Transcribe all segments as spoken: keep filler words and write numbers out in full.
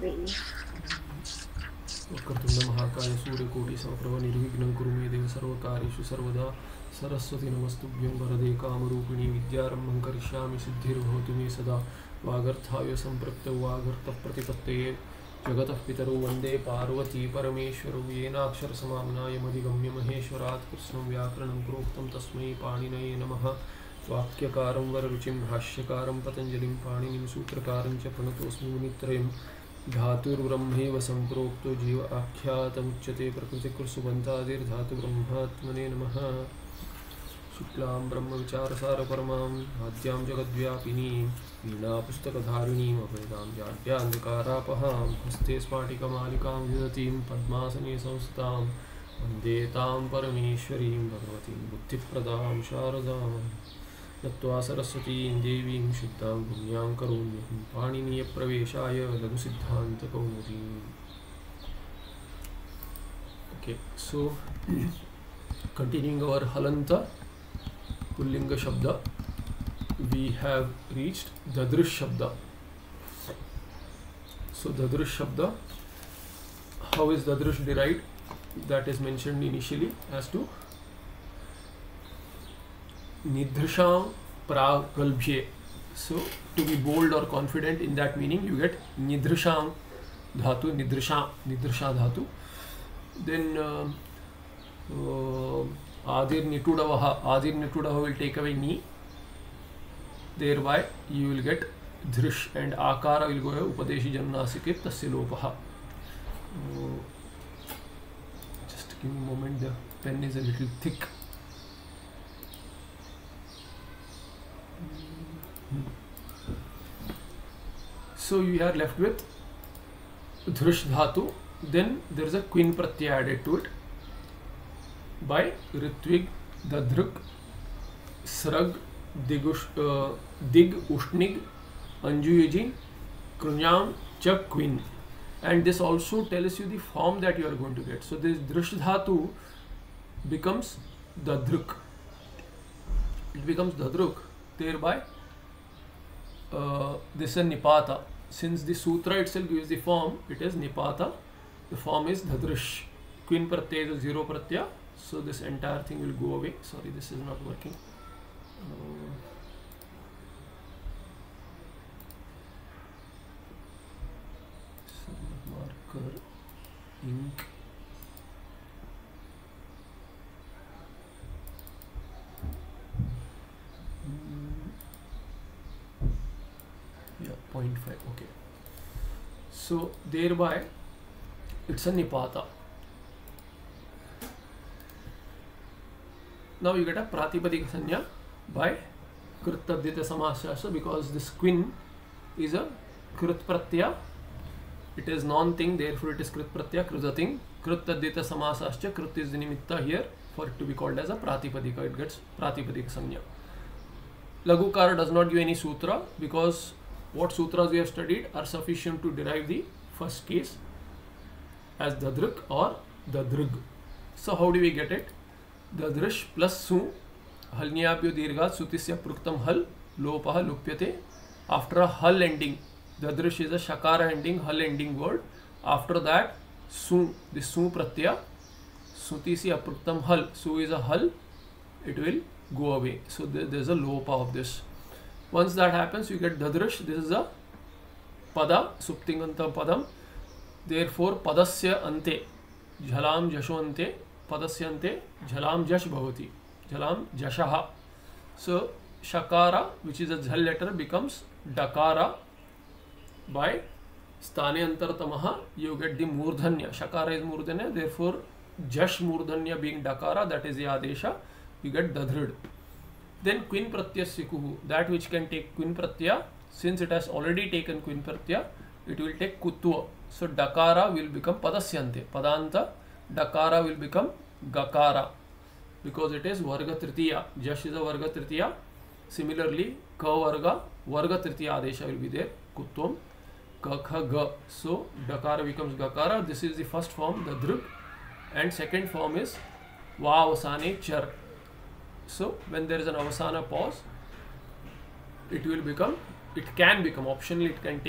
वक्रतुंड महाकाय सूर्यकोटि समप्रभ निर्विघ्नं कुरु मे देव सर्वकार्येषु सर्वदा सरस्वती नमस्तुभ्यं वरदे कामरूपिणी विद्यारम्भं करिष्यामि सिद्धिर्भवतु मे सदा वागर्थाय सम्पृक्तौ वागर्थः प्रतिपत्तये जगतः पितरौ वन्दे पार्वती परमेश्वरौ येनाक्षरसमाम्नायमधिगम्य महेश्वरात् कृष्णं व्याकरणं प्रोक्तं तस्मै पाणिनये नमः वाक्यकारं वररुचिं भाष्यकारं पतञ्जलिं पाणिनिं सूत्रकारं च प्रणतोऽस्मि मुनित्रयम् धातुर्ब्रह्मैव सम्प्रोक्तो जीव आख्यातमुच्यते प्रकृतिकृत्सुबन्तादिर्धातुब्रह्मात्मने नमः शुक्लां ब्रह्मविचारसारपरमां आद्यां जगद्व्यापिनीं वीणापुस्तकधारिणीम् अभयदां जाड्यान्धकारापहां हस्ते स्फाटिकमालिकां विदतीं पद्मासने संस्थितां वन्दे तां परमेश्वरीं भगवतीं बुद्धिप्रदां शारदाम् नत्वा सरस्वतीं देवीं शुद्धां पुण्यां करोम्यहं पाणिनीयप्रवेशाय लघुसिद्धान्तकौमुदीम्. Okay, so continuing our halanta pullinga shabda, we have reached dadrush shabda. So dadrush shabda, how is dadrush derived? That is mentioned initially as to nidrisham pragalbhye. So to be bold or confident in that meaning, you get nidrisham dhatu, nidrisha, nidrisha dhatu. Then uh, uh, adir nitudavaha, adir nitudavaha will take away ni. Thereby you will get dhrish, and akara will go away upadeshi jannasikit tasya lopaha. Uh, just give me a moment, the pen is a little thick. So you are left with dhrush dhatu. Then there is a quin pratyaya added to it by ritvig, dadruk, srag, digush, uh, dig, ushnig, anjuyiji, krunyam, chak, quin. And this also tells you the form that you are going to get. So this dhrush dhatu becomes dadruk. It becomes dadruk. Thereby uh, this is nipata. Since the sutra itself gives the form, it is nipata. The form is dhadrush. Quin pratyaya is zero pratyaya, so this entire thing will go away. Sorry, this is not working. Uh, marker, ink. Yeah, zero point five. Okay. So thereby it's a nipata. Now you get a pratipadika sanya by krit tadita samasya, because this quin is a krit pratyaya. It is non-thing, therefore it is krit pratyaya, kridating. Krit tadita samasya, krit is the nimitta here for it to be called as a pratipadika. It gets pratipadika sanya. Lagukara does not give any sutra, because what sutras we have studied are sufficient to derive the first case as dadruk or dadrug. So how do we get it? Dadrush plus su, halnyapyo dirghat sutisya pruktam hal, lopaha lupyate. After a hal ending, dadrush is a shakara ending, hal ending word. After that, su, the su pratyaya, sutisya pruktam hal, su is a hal, it will go away. So there, there is a lopa of this. Once that happens, you get dadrush. This is a pada, suptinganta padam. Therefore, padasya ante, jhalam jasho ante, padasya ante, jhalam jash bhavati, jhalam jashaha. So, shakara, which is a jhal letter, becomes dakara. By sthane antartamaha, you get the murdhanya. Shakara is murdhanya, therefore, jash murdhanya being dakara, that is the adesha, you get dadrid. Then quin pratyasikuhu, that which can take quin pratyaya, since it has already taken quin pratyaya, it will take kutva. So dakara will become padasyante. Padanta, dakara will become gakara, because it is varga tritiya. Jash is a varga tritiya. Similarly, ka varga, varga tritiya adesha will be there. Kutvam, ka kha ga. So dakara becomes gakara. This is the first form, the druk. And second form is va avasane char. So when there is an avasana pause, it will become, it can become, optionally it can take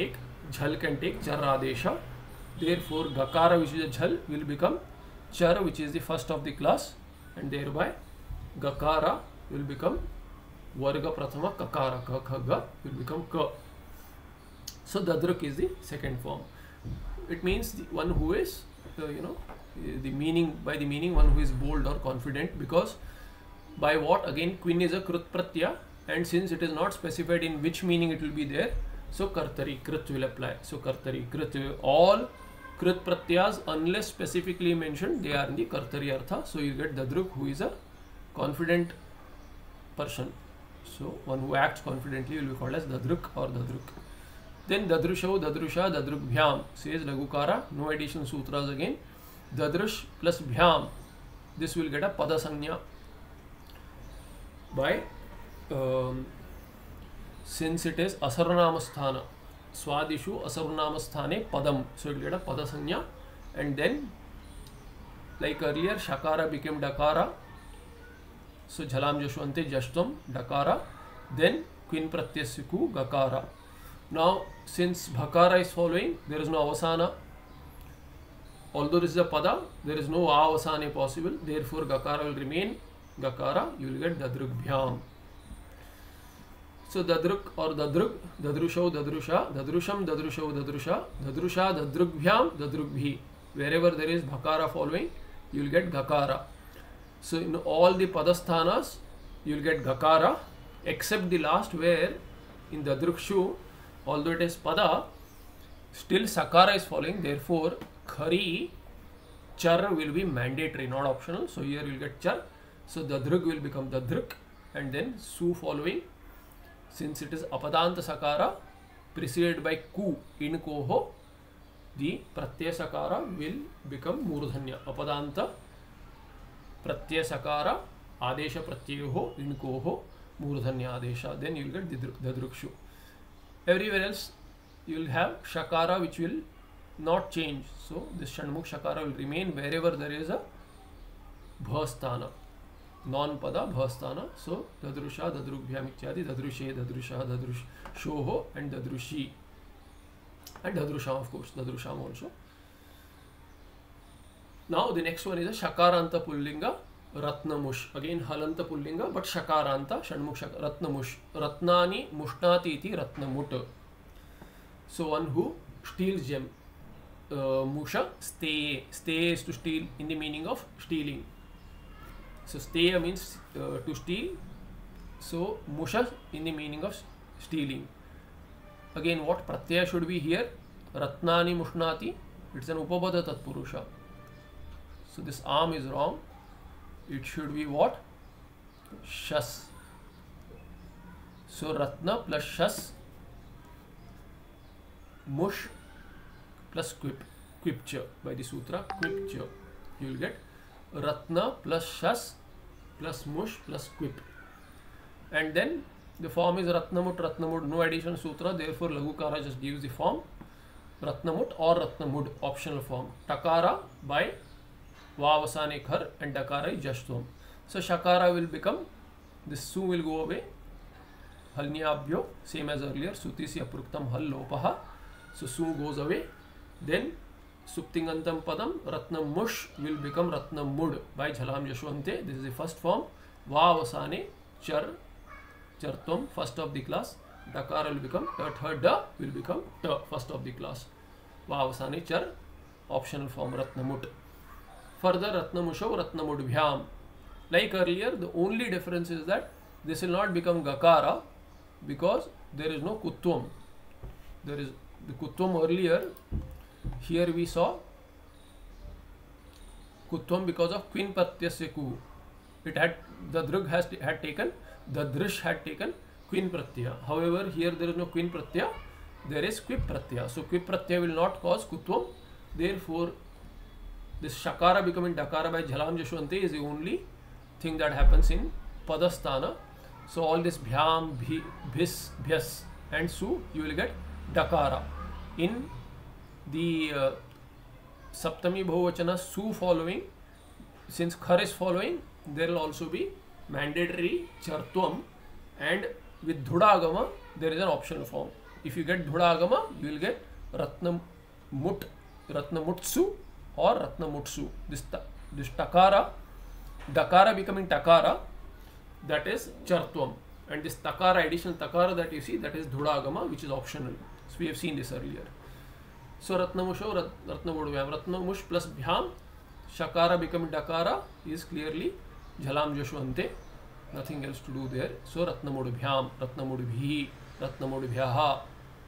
jhal can take char adesha. Therefore, gakara, which is a jhal, will become char, which is the first of the class, and thereby gakara will become varga prathama kakara. Ka kha ga will become ka. So dadruk is the second form. It means the one who is, uh, you know, the meaning, by the meaning, one who is bold or confident, because by what, again, quin is a krut pratyaya, and since it is not specified in which meaning it will be there, so kartari, krit will apply. So kartari, krit, all krit pratyas unless specifically mentioned, they are in the kartari artha. So you get dadruk, who is a confident person. So one who acts confidently will be called as dadruk or dadruk. Then dadrusho, dadrusha, dadrukbhyam, says Lagukara, no addition sutras again. Dadrush plus bhyam, this will get a pada sanya by, um, since it is asarnamasthana, swadishu asarnamasthane padam, so it will get a pada sanya. And then, like earlier, shakara became dakara, so jhalam jashwante jashtvam dakara, then quin pratyasiku gakara. Now, since bhakara is following, there is no avasana. Although this is a pada, there is no avasana possible. Therefore, gakara will remain gakara. You will get dadrukbhyam. So, dadruk or dadruk, dadrusho, dadrusha, dadrusham, dadrusho, dadrusha, dadrusha, dadrukbhyam, dadrukbhi. Wherever there is bhakara following, you will get gakara. So, in all the padasthanas, you will get gakara, except the last, where in dadrukshu, although it is pada, still sakara is following. Therefore, khari, char will be mandatory, not optional. So here you will get char. So dadruk will become dadruk, and then su following. Since it is apadanta sakara preceded by ku in koho, the pratyaya sakara will become murdhanya. Apadanta pratyaya sakara adesha pratyayoho in koho murdhanya adesha. Then you will get dadrukshu. Everywhere else you will have shakara, which will not change. So this shanmukh shakara will remain wherever there is a bhasthana, non-pada bhasthana. So dadrusha, dadrukbhyam ityadi, dadrushe, dadrusha, dadrushoho, and dadrushi, and dadrusham, of course, dadrusham also. Now the next one is a shakaranta pullinga, ratnamush. Again halanta pullinga, but shakaranta, shanmukh shak ratnamush. Ratnani mushnati iti ratnamut. So one who steals gem. Uh, musha, stay. Stay is to steal in the meaning of stealing. So stay means uh, to steal. So musha in the meaning of stealing. Again, what pratyaya should be here? Ratnani mushnati. It's an upapada tatpurusha. So this arm is wrong. It should be what? Shas. So ratna plus shas, mush plus quip, quipcha by the sutra, quipcha. You will get ratna plus shas plus mush plus quip. And then the form is ratnamut, ratnamud, no addition sutra. Therefore, Lagukara just gives the form ratnamut or ratnamud, optional form. Takara by Vavasane khar and dakara is jashtvam. So shakara will become, this su will go away. Halnyabhyo, same as earlier, sutisi apruktam hal lopaha. So su goes away. Then suptingantam padam, ratnam mush will become ratnam mud by jhalam yashwante. This is the first form. Vavasane char, chartvam, first of the class. Dakara will become ta, third da will become ta, first of the class. Vavasane char, optional form ratnamut. Further, ratnamusho, ratnamudbhyam. Like earlier, the only difference is that this will not become gakara because there is no kutvam. There is the kutvam earlier. Here we saw kutvam because of quin pratyasya ku. It had, the drug has had taken, the drish had taken quin pratyaya. However, here there is no quin pratyaya, there is quip pratyaya. So quip pratyaya will not cause kutvam. Therefore, this shakara becoming dakara by jhalam jashwante is the only thing that happens in padasthana. So all this bhyam, bhi, bhis, bhyas and su, you will get dakara. In the uh, saptami bhuvachana su following, since khar is following, there will also be mandatory chartvam, and with dhudagama there is an optional form. If you get dhudagama, you will get Ratnamut, Ratnamutsu or Ratnamutsu. This, this Takara, Dakara becoming Takara, that is Chartvam. And this Takara, additional Takara that you see, that is Dhudagama, which is optional. So we have seen this earlier. So Ratnamusho, Rat, Ratnamudvyam, Ratnamush plus Bhyam, Shakara becoming Dakara is clearly Jhalam Jashwante. Nothing else to do there. So Ratnamudvyam, Ratnamudbhi, Ratnamudbhyaha,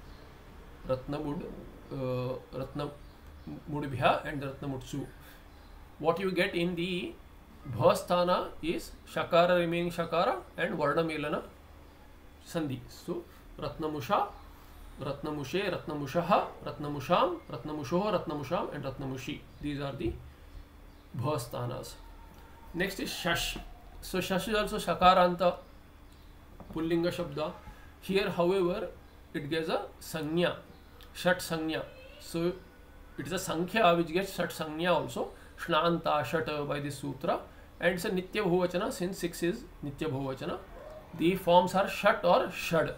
Ratnamud, uh, Ratnamudbhya and Ratnamutsu. What you get in the Bhasthana is Shakara remaining Shakara and Varna Melana Sandhi. So Ratnamusha, Ratnamushe, Ratnamushaha, Ratnamusham, Ratnamushoha, Ratnamusham and Ratnamushi. These are the Bhasthanas. Next is Shash. So Shash is also Shakaranta Pullinga Shabda. Here, however, it gives a Sanya, Shat Sanya. So it is a Sankhya which gets Shat Sanya also. Shnanta, Shat by this sutra. And it's a Nitya Bhuvachana, since six is Nitya Bhuvachana. The forms are Shat or Shad.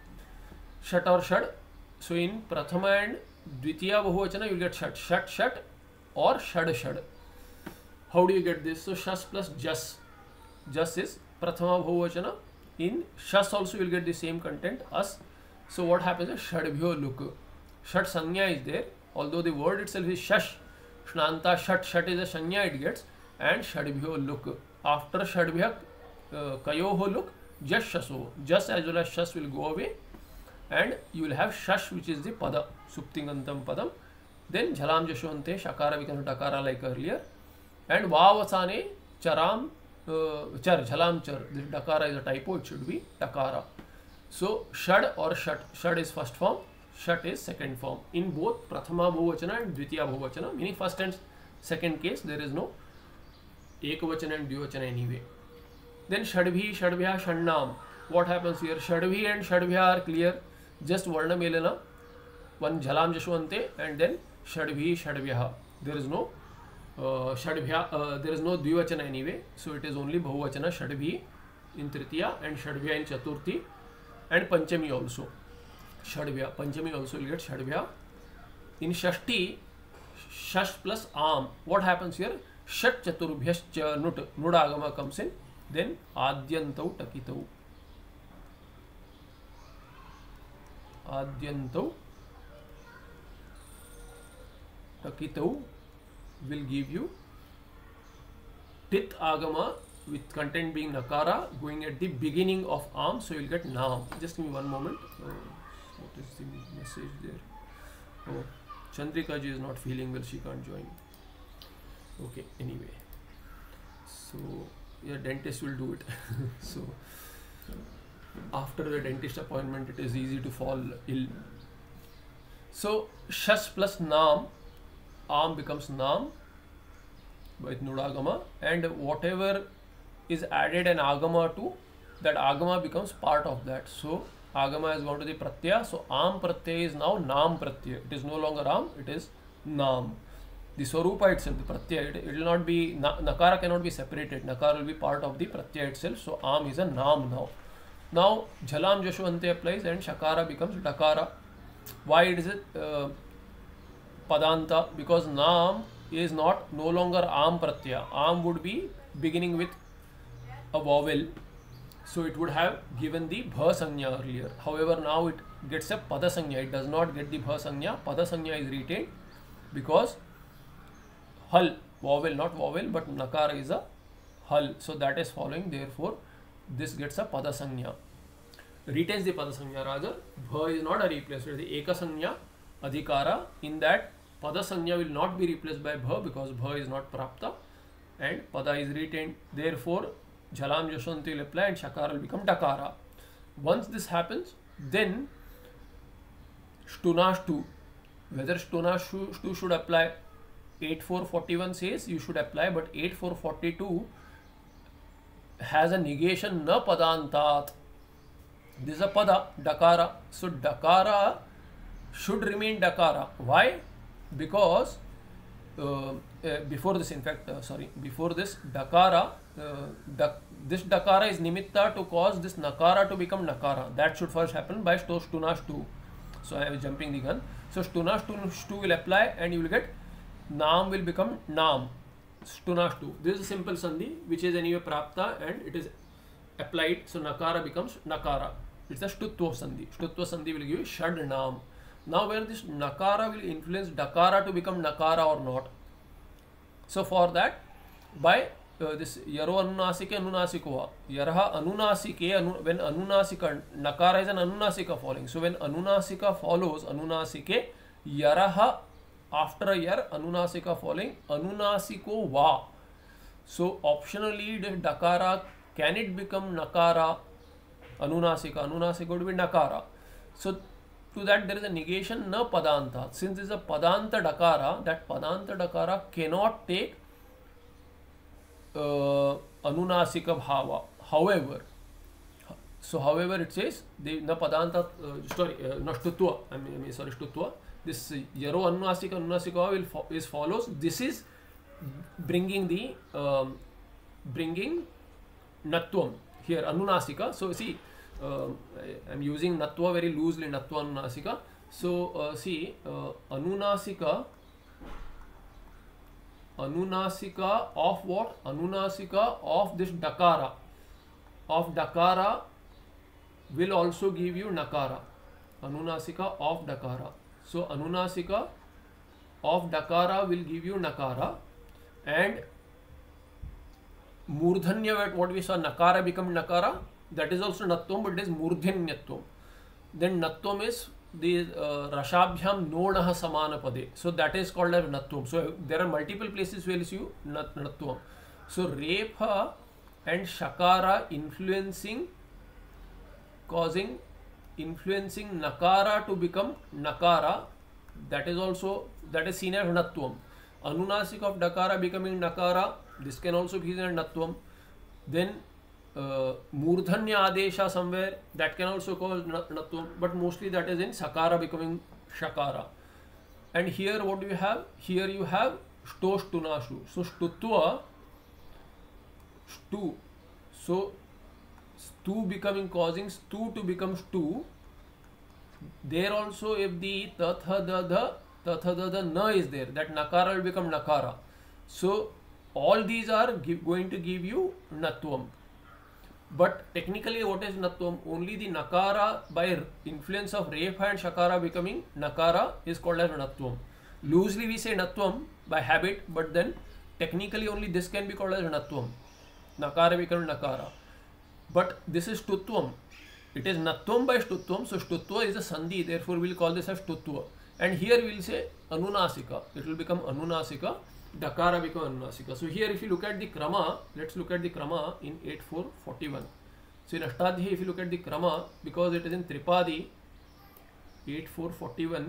Shat or Shad. So in Prathama and Dvitiya Bhuvachana, you will get Shat, Shat, Shat or Shad, Shad. How do you get this? So Shas plus Jas. Jas is Prathama Bhuvachana. In Shas also you will get the same content as. So what happens is Shadbhyo Luk. Shat Sanya is there. Although the word itself is Shash. Shnanta Shat, Shat is a Sanya it gets. And Shadbhyo Luk. After Shadbhya uh, Kayoho Luk, Jas Shaso. Jas as well as Shas will go away. And you will have Shash, which is the Pada. Suptingantam Padam. Then Jhalam Jashwante, Shakara becomes Dakara like earlier. And Vavasane Charam uh, Char, Jhalam Char. This Dakara is a typo, it should be Dakara. So Shad or Shat. Shad is first form, Shat is second form. In both Prathama Bhuvachana and Dvitiya Bhuvachana, meaning first and second case, there is no Ekavachana and Dvivachana anyway. Then Shadbhi, Shadbhya, Shannam. What happens here? Shadbhi and Shadbhya are clear. Just Varna Melana. One Jhalam Jashwante and then Shadbhi, Shadbhya. There is no uh, Shadbhya, uh, there is no Dvivachana anyway. So it is only Bhuvachana Shadbhi in Tritiya and Shadbhya in Chaturthi and Panchami also. Shadbhya. Panchami also will get Shadbhya. In Shashti, Shash plus Am. What happens here? Shat Chaturbhyascha Nut. Nudagama comes in. Then Adyantau Takitau. Adyantau Takitau will give you Tit Agama with content being Nakara going at the beginning of Am. So you will get Naam. Just give me one moment. Oh, what is the message there? Oh, Chandrika ji is not feeling well. She can't join. Okay, anyway. So your dentist will do it. So after the dentist appointment, it is easy to fall ill. So Shas plus Naam, Am becomes Naam by Nudagama, and whatever is added an Agama to, that Agama becomes part of that. So Agama has gone to the Pratyaya, so Am Pratyaya is now Naam Pratyaya. It is no longer Am, it is Naam. The Swarupa itself, the Pratyaya, it, it will not be, na, Nakara cannot be separated. Nakara will be part of the Pratyaya itself, so Am is a Naam now. Now Jhalam Jashwante applies and Shakara becomes Dakara. Why it is it uh, Padanta? Because Naam is not no longer Am Pratyaya. Am would be beginning with a vowel, so it would have given the Bha Sanya earlier. However, now it gets a Pada Sanya. It does not get the Bha Sanya. Pada Sanya is retained because Hal, vowel, not vowel, but Nakara is a Hal. So that is following. Therefore, this gets a Pada Sanya. Retains the Pada Sanya rather. Bha is not a replacement. The Eka Sanya, Adhikara, in that Pada Sanya will not be replaced by Bha because Bha is not Prapta and Pada is retained. Therefore, Jhalam Jashwante will apply and Shakara will become Dakara. Once this happens, then Shtunashtu. Whether Shtunashtu should apply, eight four forty-one says you should apply, but eight four forty-two has a negation na padantat. This is a pada, Dakara. So Dakara should remain Dakara. Why? Because uh, uh, before this, in fact, uh, sorry, before this Dakara, uh, dak, this Dakara is nimitta to cause this Nakara to become Nakara. That should first happen by Shtunashtu. So I am jumping the gun. So stuna stu, stu will apply and you will get naam will become naam. Stuna stu. This is a simple sandhi which is anyway prapta and it is applied. So nakara becomes nakara. It's a shtutva sandhi. Shtutva sandhi will give you shad naam. Now where this nakara will influence dakara to become nakara or not. So for that, by uh, this yaro anunasike anunasiko yarha anunasike anu, when anunasika nakara is an anunasika following. So when anunasika follows anunasike yaraha after a yar anunasika following anunasiko va. So optionally the dakara, can it become nakara? Anunasika anunasika would be nakara. So to that there is a negation na padanta. Since there is a padanta dakara, that padanta dakara cannot take uh, anunasika bhava. However, so however it says the na padanta uh, sorry uh, no shtutva. I mean, I mean sorry shtutva. This yaro anunasika anunasika will fo is follows. This is bringing the um, bringing natvam here anunasika. So see. Uh, I am using natva very loosely, natva anunasika. So uh, see uh, anunasika anunasika of what? Anunasika of this dakara of dakara will also give you nakara. Anunasika of dakara. So anunasika of dakara will give you nakara, and murdhanya, what we saw, nakara become nakara. That is also natvam, but it is murdhanyatvam. Then natvam is the uh, rashabhyam nodaha samana pade. So that is called as natvam. So there are multiple places where you see nat natvam. So repha and shakara influencing, causing, influencing nakara to become nakara. That is also, that is seen as natvam. Anunasik of dakara becoming nakara. This can also be seen as natvam. Then Uh, murdhanya adesha somewhere, that can also call natvam, but mostly that is in sakara becoming shakara. And here what do you have? Here you have sto stunashu. So stutva stu. So stu becoming causing stu to become stu. There also if the tatha dada tatha dada na is there, that nakara will become nakara. So all these are give, going to give you natvam. But technically what is natvam? Only the nakara by influence of repha and shakara becoming nakara is called as natvam. Loosely we say natvam by habit, but then technically only this can be called as natvam. Nakara becoming nakara. But this is stutvam. It is natvam by stutvam. So stutva is a sandhi, therefore we will call this as stutva. And here we will say anunasika. It will become anunasika. Dakara become anunasika. So here if you look at the krama, let's look at the krama in eight four forty-one. So in Ashtadhyayi if you look at the krama, because it is in Tripadi, eight four forty-one.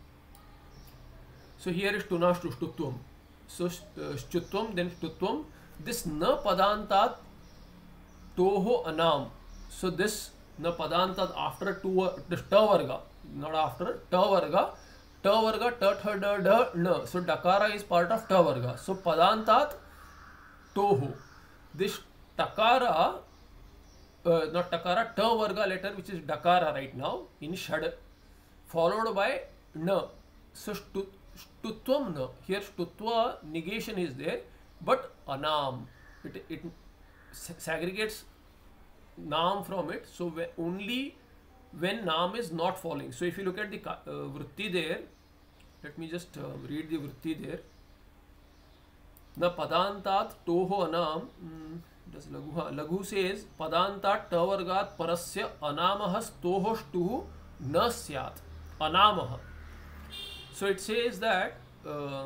So here is tunashtu stutvam. So uh, stutvam, then stutvam. This na padantat toho anam. So this na padantat after two, uh, this ta varga, not after ta varga. Ta varga, ta tha da da na. So dakara is part of ta varga. So padantat toho. This takara, uh, not takara, ta varga letter which is dakara right now in shad, followed by na. So stutvam na. Here stutva negation is there, but anam. It, it segregates naam from it. So only when naam is not falling. So if you look at the uh, vritti there, let me just uh, read the vritti there. Na padantat toho anam. Mm, does laghu? Laghu says padantat tavargat parasya anamahas toho shtuhu na syat. Anamaha. So it says that uh,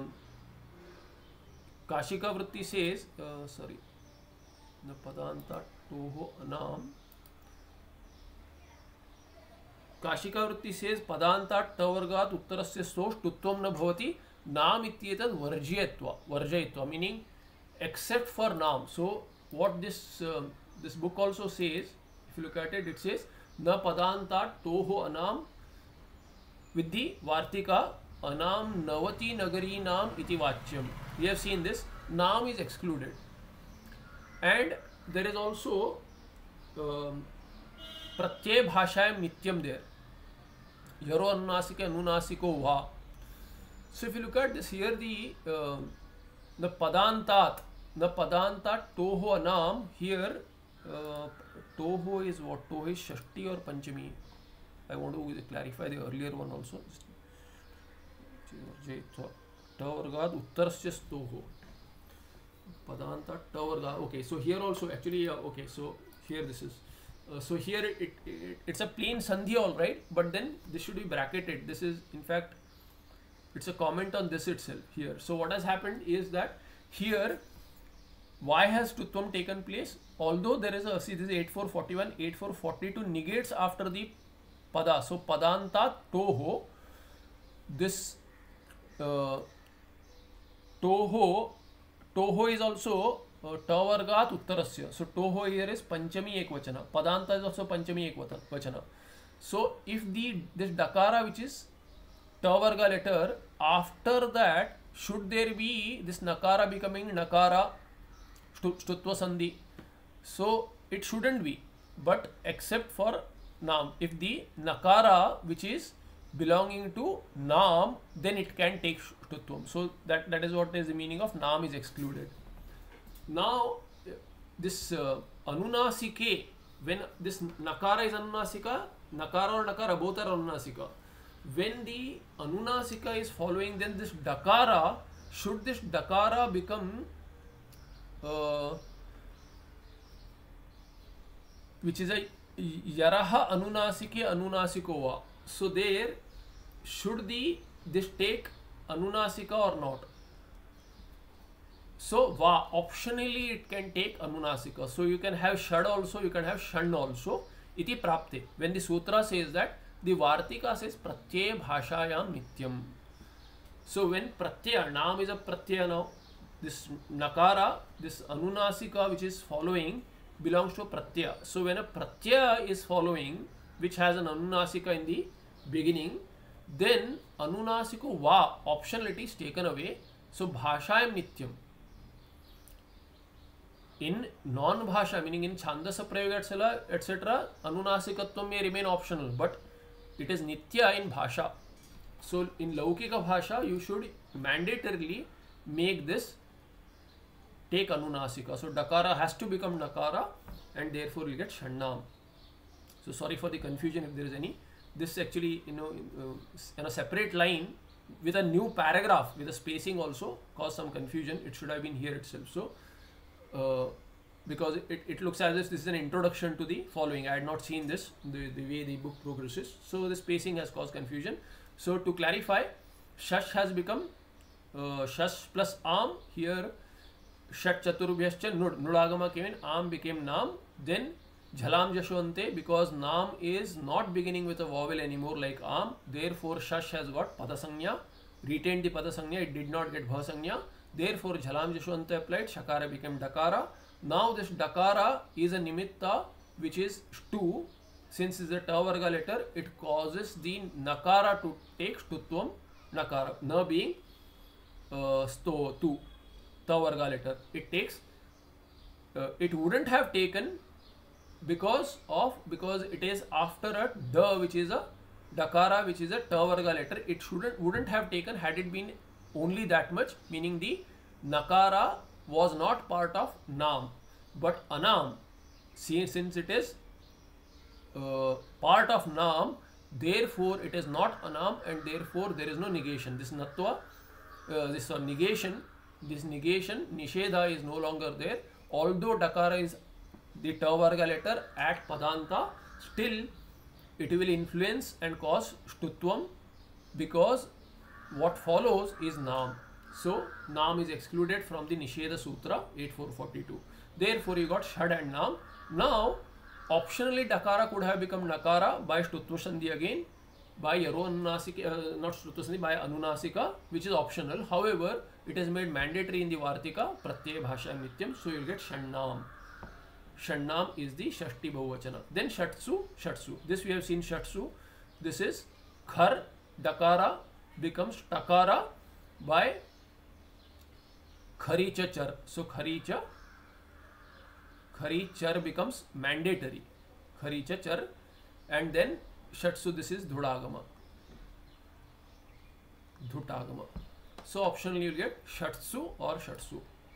Kashika vritti says uh, sorry. Na padantat toho anam. Kashika vritti says padantat tavargat uttarasya so stutvam na bhavati naam ityetad varjyatva. Varjayatva meaning except for naam. So what this uh, this book also says, if you look at it, it says na padantat toho anam with the vartika anam navati nagari naam iti vachyam. We have seen this. Naam is excluded. And there is also um, pratyay bhashayam nityam there. Yaro anunasike anunasiko va. So if you look at this here, the uh, the padantat, the padantat toho anam here, uh, toho is what? Toho is shashti or panchami. I want to clarify the earlier one also. Tavargad uttarasya toho. Padanta tavargad. Okay, so here also actually uh, okay, so here this is uh, so here it, it, it it's a plain sandhi, all right, but then this should be bracketed. This is in fact it's a comment on this itself here. So what has happened is that here why has tutvam taken place? Although there is a, see this is eighty-four forty-one, eighty-four forty-two negates after the pada. So padanta toho, this uh, toho, toho is also uh, tavargat uttarasya. So toho here is panchami ekvachana. Padanta is also panchami ekvachana. So if the this dakara which is tavarga letter, after that should there be this nakara becoming nakara stutva sandhi? So it shouldn't be, but except for nam. If the nakara which is belonging to nam, then it can take stutvam. So that that is what is the meaning of nam is excluded. Now this uh, anunasike, when this nakara is anunasika, nakara or nakara both are anunasika. When the anunasika is following, then this dakara, should this dakara become uh, which is a yaraha anunasike anunasiko va. So there should the this take anunasika or not? So va, optionally it can take anunasika. So you can have shad also, you can have shan also. Iti prapte. When the sutra says that, the Vartika says pratyaya bhashayam nityam. So when pratyaya, nam is a pratyaya now, this nakara, this anunasika which is following belongs to a pratyaya. So when a pratyaya is following, which has an anunasika in the beginning, then anunasiko va, optionality is taken away. So bhashayam nityam. In non-bhasha, meaning in chandasa prayoga et cetera, anunasikatvam may remain optional, but it is nitya in bhasha. So in laukika bhasha, you should mandatorily make this take anunasika. So dakara has to become nakara, and therefore you get shannam. So sorry for the confusion if there is any. This actually, you know, in a separate line with a new paragraph with a spacing also caused some confusion. It should have been here itself. So uh, because it, it looks as if this is an introduction to the following. I had not seen this, the, the way the book progresses. So the spacing has caused confusion. So to clarify, shash has become uh, shash plus am. Here shat chaturbhyascha nud, nudagama came in, am became nam. Then jhalam jashwante, because nam is not beginning with a vowel anymore like am. Therefore shash has got padasanya, retained the padasanya, it did not get bhasanya. Therefore jhalam jashwante applied, shakara became dakara. Now this dakara is a nimitta which is stu. Since it is a tavarga letter, it causes the nakara to take stutvam nakara. Na being uh, sto tu, tavarga letter. It takes, uh, it wouldn't have taken because of, because it is after a da which is a dakara which is a tavarga letter. It shouldn't, wouldn't have taken had it been only that much, meaning the nakara was not part of nam, but anam. See, since it is uh, part of nam, therefore it is not anam, and therefore there is no negation. This natva, uh, this uh, negation, this negation, nishedha is no longer there. Although dakara is the tavarga letter at padanta, still it will influence and cause stutvam, because what follows is nam. So nam is excluded from the Nisheda Sutra eighty-four forty-two. Therefore you got shad and nam. Now optionally dakara could have become nakara by stutva sandhi again, by yaro anunasika, uh, not stutva sandhi, by anunasika, which is optional. However, it is made mandatory in the Vartika, pratyaya bhasha nityam, so you will get shannam. Shannam is the shashti bahuvachana. Then shatsu, shatsu. This we have seen shatsu. This is khar, dakara becomes takara by kharicha char. So kharicha, kharichar becomes mandatory. Kharicha char, and then shatsu, this is dhudagama. dhutagama. So optionally you'll get shatsu or shatsu.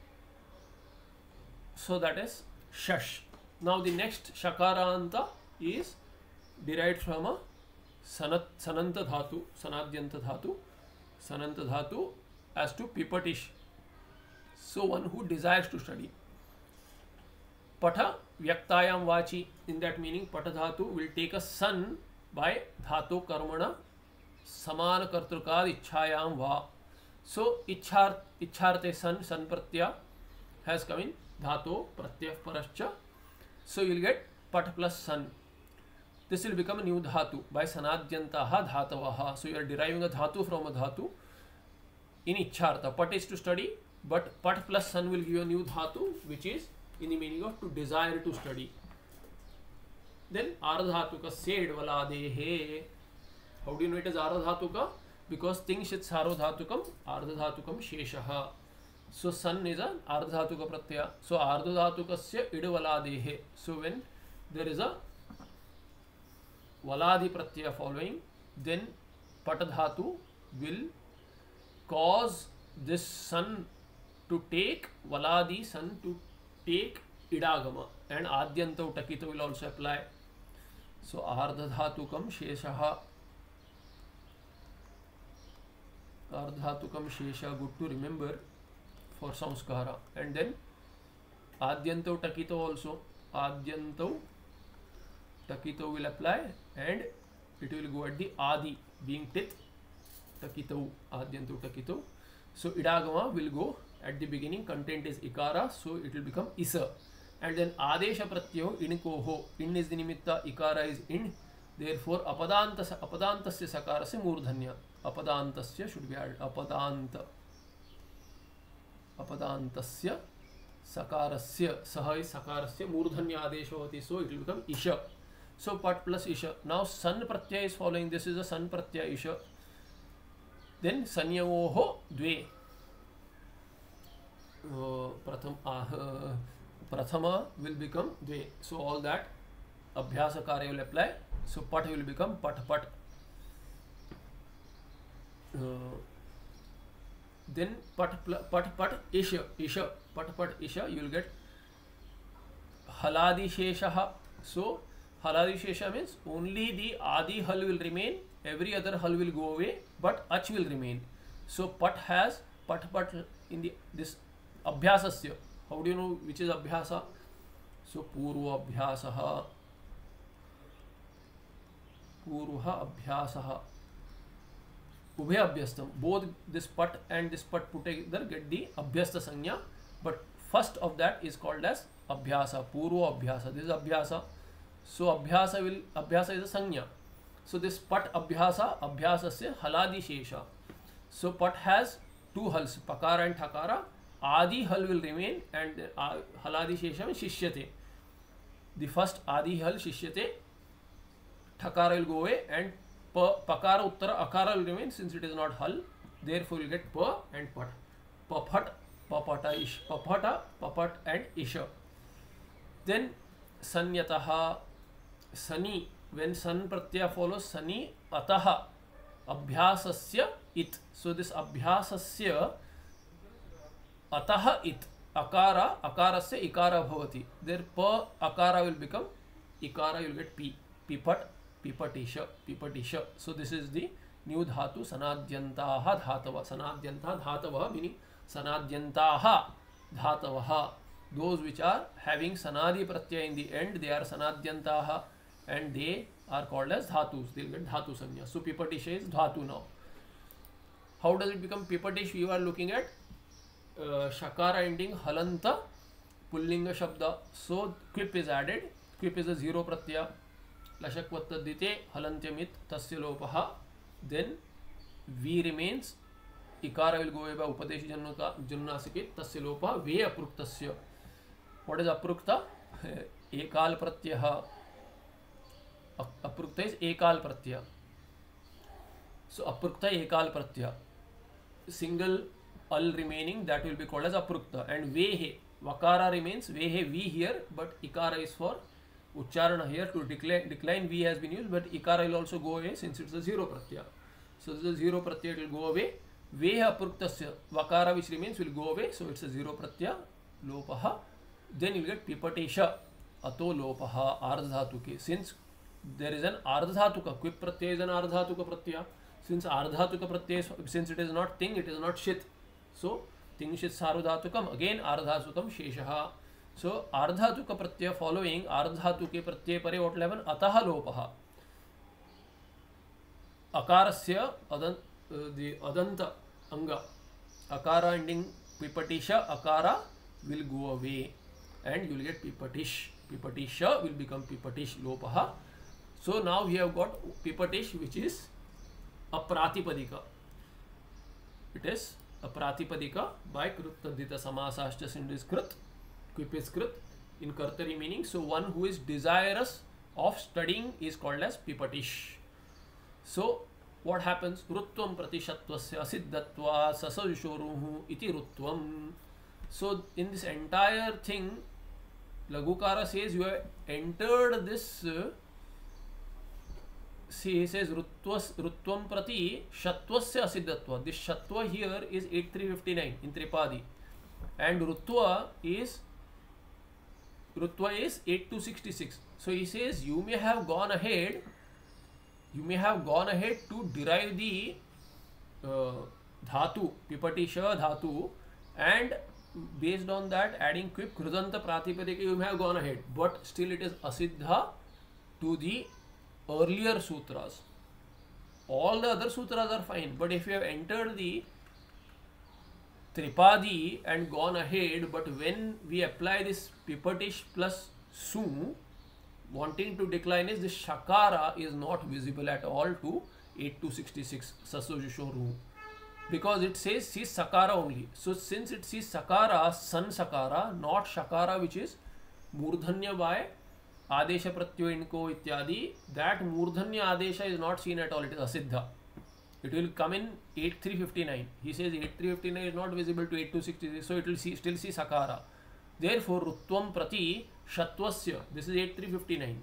So that is shash. Now the next shakaranta is derived from a sanat, sananta dhatu, sanadyanta dhatu, sananta dhatu as to pipatish. So one who desires to study. Patha vyaktayam vachi, in that meaning patha dhatu will take a sun by dhatu karmana samana kartrukad ichhayam va. So ichhar ichharte sun, sun pratyaya has come in dhatu pratyaya parascha. So you will get pat plus sun. This will become a new dhatu by sanadyantaha dhatavaha. So you are deriving a dhatu from a dhatu in ichhartha. Pat is to study, but pat plus sun will give you a new dhatu which is in the meaning of to desire to study. Then ardhatuka sed valadehe. How do you know it is ardhatuka? Because tingshit sarodhatukam ardhadhatukam sheshaha. So sun is an ardhatuka pratyaya. So ardhadhatukasya idvaladehe. So when there is a valadi pratyaya following, then patadhatu will cause this sun to take valadi, sun to take idagama, and adyanta utakita will also apply. So ardhadhatukam sheshaha. Ardhatukam shesha, good to remember for samskara. And then adyanta utakita also. Adyanta takito will apply and it will go at the adi being tit takito adyantu takito. So idagama will go at the beginning, content is ikara, so it will become isa. And then adesha pratyayo in koho, in is the nimitta, ikara is in, therefore apadantas apadantasya sakarasya murdhanya. Apadantasya should be added. Apadanta apadantasya sakarasya, saha is sakarasya, murdhanya adesha hoti, so it will become isha. So pat plus isha. Now sun pratyaya is following. This is a sun pratyaya isha. Then sanyamoho dve. Uh, pratham, uh, prathama will become dve. So all that abhyasa karya will apply. So pat will become pat pat. Uh, then pat pat pat isha isha pat pat isha. You will get haladi sheshaha. So haladi shesha means only the adi hal will remain, every other hal will go away, but ach will remain. So pat has pat pat in the this abhyasasya. How do you know which is abhyasa? So purva abhyasaha, purva abhyasaha, ubhe abhyastam. Both this pat and this pat put together get the abhyasta sanya, but first of that is called as abhyasa, purva abhyasa. This is abhyasa. So abhyasa will abhyasa is a sanya. So this pat abhyasa abhyasasya haladi shesha. So pat has two hals, pakara and thakara. Adi hal will remain and uh, haladi shesha means shishyate. The first adi hal shishyate, thakara will go away and pa, pakara uttara akara will remain since it is not hal. Therefore you get pa and pat. Papat, papata ish, papata, papat and isha. Then sanyataha, sani, when san pratyaya follows sani, ataha abhyasasya it. So this abhyasasya ataha it, akara, akarasya ikara bhavati. There pa akara will become ikara, you will get pi, pipat, pipatisha, pipatisha. So this is the new dhatu sanadyantaha dhatava. Sanadyantaha dhatava meaning sanadyantaha dhatavaha. Those which are having sanadi pratyaya in the end, they are sanadyantaha and they are called as dhatus. They will get dhatu sanya. So pipatisha is dhatu now. How does it become pipatish? We are looking at uh, shakara ending halanta pullinga shabda. So quip is added. Quip is a zero pratyaya. Lashakvattadite halantyamit tasya lopaha. Then V remains. Ikara will go away by upadeshi jannasikit tasya lopa ve apruktasya. What is aprukta? Ekal pratyaha. Aprukta is ekal pratyaya. So aprukta ekal pratyaya. Single al remaining, that will be called as aprukta. And vehe, vakara remains, vehe V here, but ikara is for ucharana here. To decline, decline V has been used, but ikara will also go away since it's a zero pratyaya. So this is a zero pratyaya, it will go away. Veha apuruktasya vakara, which remains, will go away. So it's a zero pratyaya, lopaha. Then you will get pipatesha, ato lopaha, ardhatuke. Since there is an ardhatuka, quip pratyaya is an ardhatuka pratyaya. Since ardhatuka pratyaya, since it is not ting, it is not shit. So ting shit sarvadhatukam, again ardhatukam sheshaha. So ardhatuka pratyaya following ardhatuke pratyaya pare what level? Ataha lopaha. Akarasya adant, uh, the adanta anga. Akara ending pipatisha, akara will go away and you will get pipatish. Pipatisha will become pipatish, lopaha. So now we have got pipatish, which is a pratipadika. It is a pratipadika by krut tadita samasascha, sind is krut, quip is krut in kartari meaning. So one who is desirous of studying is called as pipatish. So what happens? Rutvam pratishattvasya asiddhatva sasajushoruhu iti rutvam. So in this entire thing, Lagukara says you have entered this. Uh, see, he says Rutwas, Rutvam prati Shattvasya asiddhatva. This Shatva here is eight three fifty-nine in Tripadi, and Rutva is Rutva is eight two sixty-six. So he says you may have gone ahead, you may have gone ahead to derive the uh, dhatu, pipatisha dhatu, and based on that adding quip krudanta pratipadika, you may have gone ahead, but still it is asiddha to the earlier sutras. All the other sutras are fine, but if you have entered the Tripadi and gone ahead, but when we apply this pipatish plus su, wanting to decline is, the shakara is not visible at all to eight two sixty-six sasojushoru, because it says sees sakara only. So since it sees sakara, san sakara, not shakara, which is murdhanya by adesha pratyo inko ityadi, that murdhanya adesha is not seen at all, it is asiddha. It will come in eight three fifty-nine. He says eight three fifty-nine is not visible to eight two sixty-six, so it will see, still see sakara. Therefore rutvam prati shattvasya, this is eight three fifty-nine,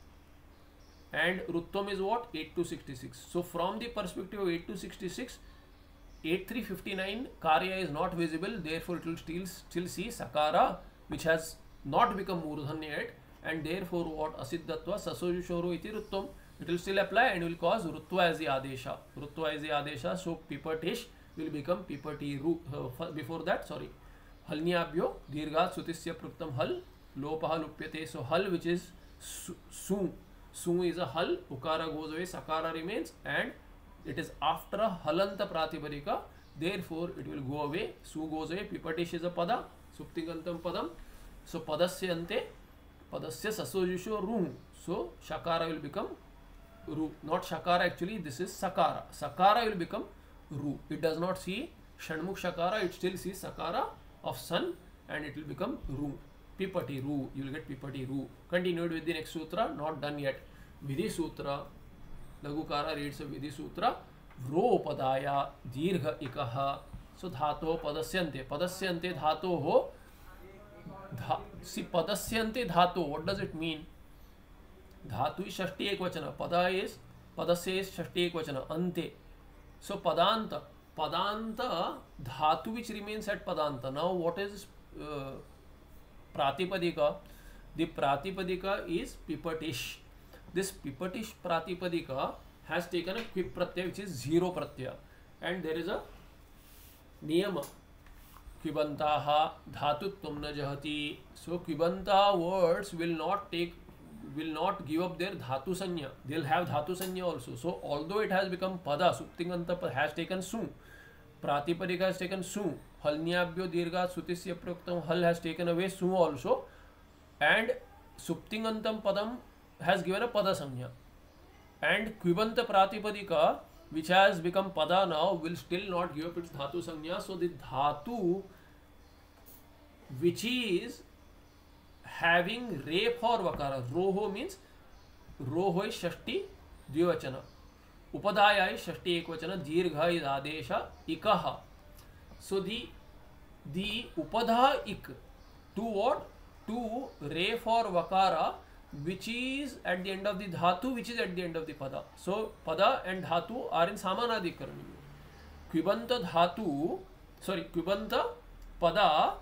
and rutvam is what? eight two sixty-six. So from the perspective of eight two sixty-six, eight three fifty-nine karya is not visible, therefore it will still still see sakara, which has not become murdhanya yet, and therefore what? Asiddhatva sasojushoru iti rutvam, it will still apply and will cause rutva as the adesha. Rutva as the adesha, so pipatish will become pipati ru. Uh, before that, sorry, halnyabhyo dirghat sutisya pruktam hal lopaha lupyate. So hal, which is su, su, su is a hal, ukara goes away, sakara remains, and it is after a halanta pratipadika, therefore it will go away, su goes away. Pipatish is a pada, suptingantam padam, so padasya ante padasya sasojusho ru, so shakara will become ru, not shakara actually, this is sakara. Sakara will become ru. It does not see shanmukh shakara, it still sees sakara of sun, and it will become ru. Pipati ru, you will get pipati ru. Continued with the next sutra, not done yet. Vidhi sutra, Lagukara reads a Vidhi sutra. Vro padaya dirgha ikaha. So dhato padasyante. Padasyante dhato ho. Dha, see padasyante dhato, what does it mean? Dhatu is shashti ekvachana, pada is, padasya is shashti ekvachana, ante. So padanta, padanta, dhatu which remains at padanta. Now what is uh, pratipadika? The pratipadika is pipatish. This pipatish pratipadika has taken a quip pratyaya, which is zero pratyaya, and there is a niyama. Kvibantaha dhatutvam na jahati. So kvibanta words will not take, will not give up their dhatu sanya. They'll have dhatu sanya also. So although it has become pada, suptinganta has taken su, pratipadika has taken su, halnyabhyo dirghat sutisya prayuktam hal has taken away su also, and suptingantam padam has given a pada sanya, and kvibanta pratipadika, which has become pada now, will still not give up its dhatu sanya. So the dhatu which is having re for vakara, roho means roho is shashti dvivachana, upadaya is shashti ekvachana, dirgha is adesha, ikaha. So the the upadha ik, to what? To re for vakara, which is at the end of the dhatu, which is at the end of the pada. So pada and dhatu are in samanadikarani. Kvibanta dhatu, sorry, kvibanta pada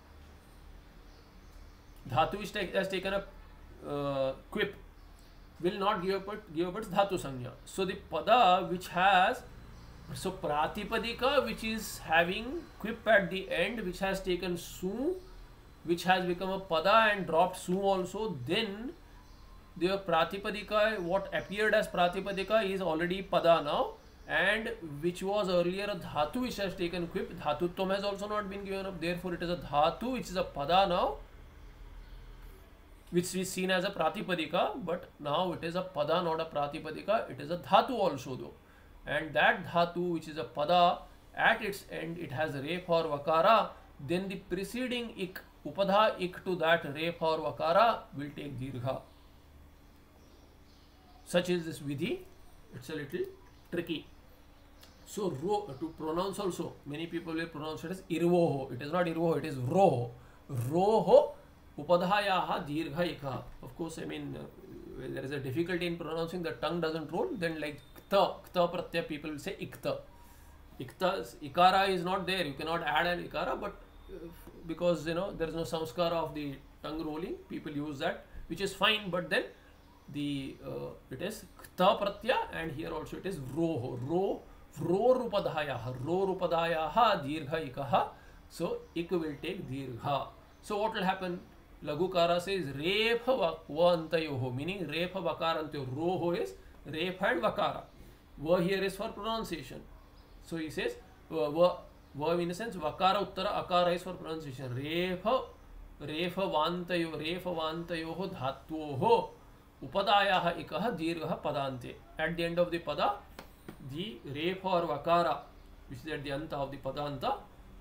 dhatu which take, has taken a uh, quip will not give up give up its dhatu sanya. So the pada which has, so pratipadika which is having quip at the end, which has taken su, which has become a pada and dropped su also, then the pratipadika, what appeared as pratipadika is already pada now, and which was earlier a dhatu which has taken quip, dhatutvam has also not been given up, therefore it is a dhatu which is a pada now, which is seen as a pratipadika, but now it is a pada, not a pratipadika, it is a dhatu also though. And that dhatu which is a pada, at its end it has rep or vakara, then the preceding ik, upadha ik to that rep or vakara will take dirgha. Such is this vidhi. It's a little tricky. So ro, to pronounce also, many people will pronounce it as irvoho. It is not irvoho, it is roho. Roho upadhayaha dirgha ikha. Of course, I mean, uh, there is a difficulty in pronouncing, the tongue doesn't roll, then like kta, kta pratyaya, people will say ikta. Ikta, ikara is not there, you cannot add an ikara, but uh, because you know there is no samskara of the tongue rolling, people use that, which is fine, but then the uh, it is kta pratyaya, and here also it is roho, ro, ro rupadhayaha, ro rupadhayaha dirgha ikaha. So ik will take dirgha. So what will happen? Lagukara says repha vaantayoho, meaning repha vakarantayoho. Roho is repha and vakara. Va here is for pronunciation. So he says va, va in a sense vakara uttara, akara is for pronunciation. Repha repha vaantayo, repha vaantayoho dhatuoho upadayaha ikaha dirgha padante. At the end of the pada, the repha or vakara, which is at the anta of the padanta,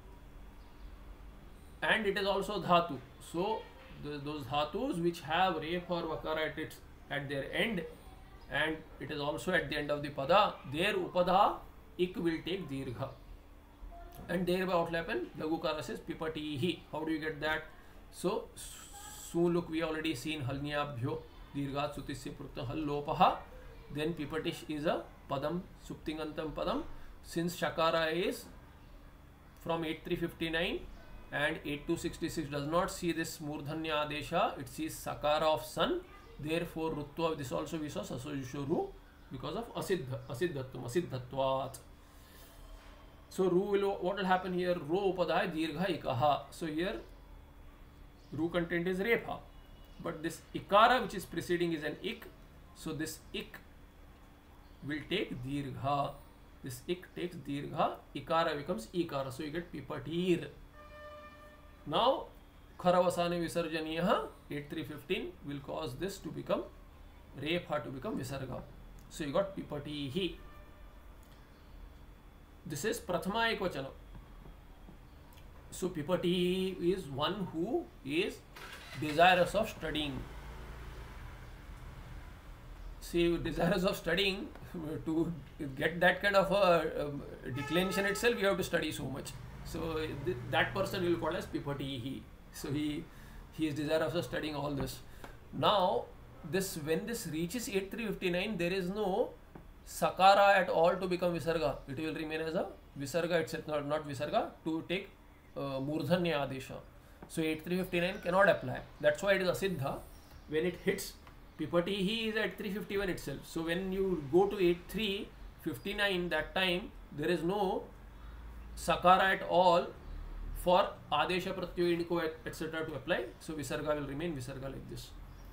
and it is also dhatu. So the, those dhatus which have rep or vakara at its at their end, and it is also at the end of the pada, their upadha ik will take dirgha. And thereby what will happen? Lagukara says pipatihi. How do you get that? So soon look, we already seen halnyabhyo dirghat sutisya prutta hal lopaha. Then pipatish is a padam, suptingantam padam. Since shakara is from eight three fifty-nine and eight two sixty-six does not see this murdhanya adesha, it sees sakara of sun, therefore rutva, this also we saw sasojushoru because of asiddha, asiddhatvam, asiddhatvat. So ru will, what will happen here? Ro upadaya dirgha ikaha. So here ru content is repha, but this ikara which is preceding is an ik, so this ik will take dirgha. This ik takes dirgha, ikara becomes ikara, so you get pipatir. Now kharavasane visarjaniyaha eight three fifteen will cause this to become repha, to become visarga. So you got pipatihi. This is prathama ekvachana. So pipati is one who is desirous of studying. See, desirous of studying, to get that kind of a um, declension itself, you have to study so much. So th that person will call as pipatihi. So he he is desirous of studying all this. Now this, when this reaches eight three fifty-nine, there is no sakara at all to become visarga. It will remain as a visarga itself, not, not visarga, to take uh, murdhanya adesha. So eight three fifty-nine cannot apply. That's why it is asiddha. When it hits pipatihi is at three fifty-one itself. So when you go to eight three fifty-nine, that time there is no sakara at all for adesha pratyo indiko etc to apply. So visarga will remain visarga like this.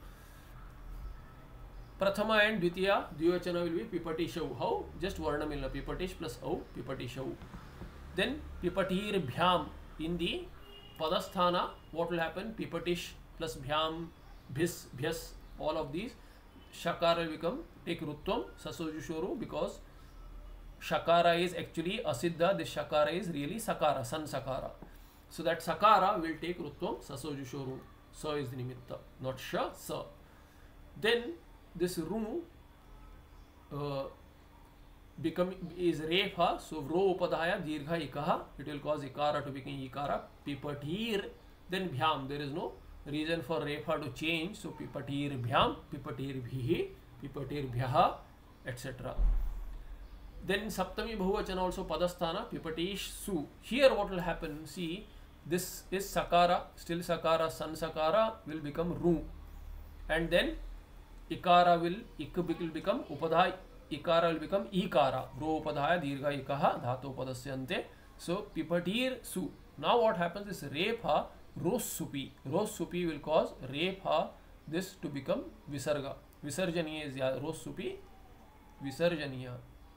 Prathama and Dvitiya, Dvivachana will be Pipatishav. How? Just Varna milna. Pipatish plus Au, Pipatishav. Then Pipatir Bhyam. In the Padasthana, what will happen? Pipatish plus Bhyam, Bhis, Bhyas, all of these. Shakara will become, take Rutvam, Sasojushoru, because Shakara is actually Asiddha. This Shakara is really Sakara, San Sakara. So that Sakara will take Rutvam, Sasojushoru. Sa is the Nimitta, not Sha, Sa. Then this ru uh, become is repha, so ro upadaya dirgha ikaha, it will cause ikara to become ikara. Pipatir, then bhyam, there is no reason for repha to change. So pipatir-bhyam, pipatir-bhihi, pipatir-bhyaha, et cetera. Then Saptami Bahuvachana also Padasthana, Pipatish Su. Here what will happen, see, this is Sakara, still Sakara, San Sakara will become Ru. And then Ikara will, Ik will become Upadhaya, Ikara will become Ikara. Ro Upadhaya, Dirgha Ikaha, Dhato Padasyante. So Pipatir Su. Now what happens is Repha, Rosupi. Rosupi will cause Repha, this to become Visarga. Visarjaniya is Rosupi, Visarjaniya.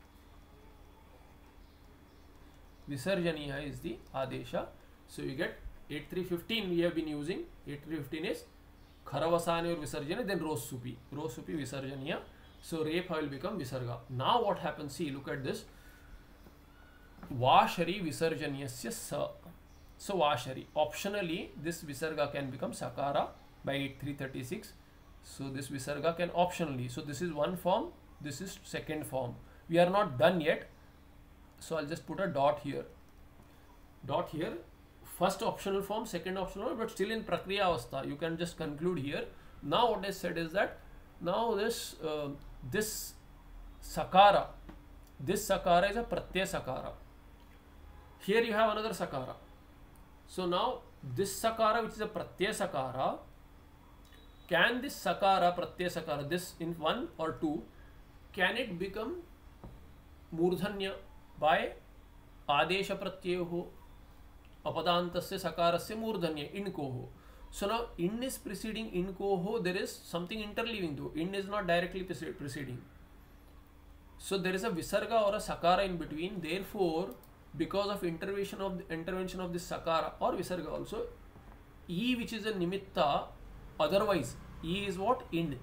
Visarjaniya is the Adesha. So you get eight three fifteen we have been using. eight three fifteen is Kharavasani or Visarjana, then Rosupi. Rosupi Visarjaniya. So Repha will become Visarga. Now what happens? See, look at this. Vashari Visarjaniyasya Sa. So Vashari. Optionally, this Visarga can become Sakara by eight three thirty-six. So this Visarga can optionally. So this is one form. This is second form. We are not done yet. So I'll just put a dot here. Dot here. First optional form, second optional form, but still in Prakriya Avastha. You can just conclude here. Now what I said is that now this uh, this Sakara, this Sakara is a Pratyaya Sakara. Here you have another Sakara. So now this Sakara, which is a Pratyaya Sakara, can this Sakara, Pratyaya Sakara, this in one or two, can it become Murdhanya by Adesha Pratyayo Apadantasya Sakarasya Murdhanya Inkoho. So now in is preceding Inkoho, there is something interleaving though. In is not directly preceding. So there is a Visarga or a Sakara in between. Therefore, because of intervention of the intervention of this Sakara or Visarga also, E, which is a Nimitta, otherwise E is what? In.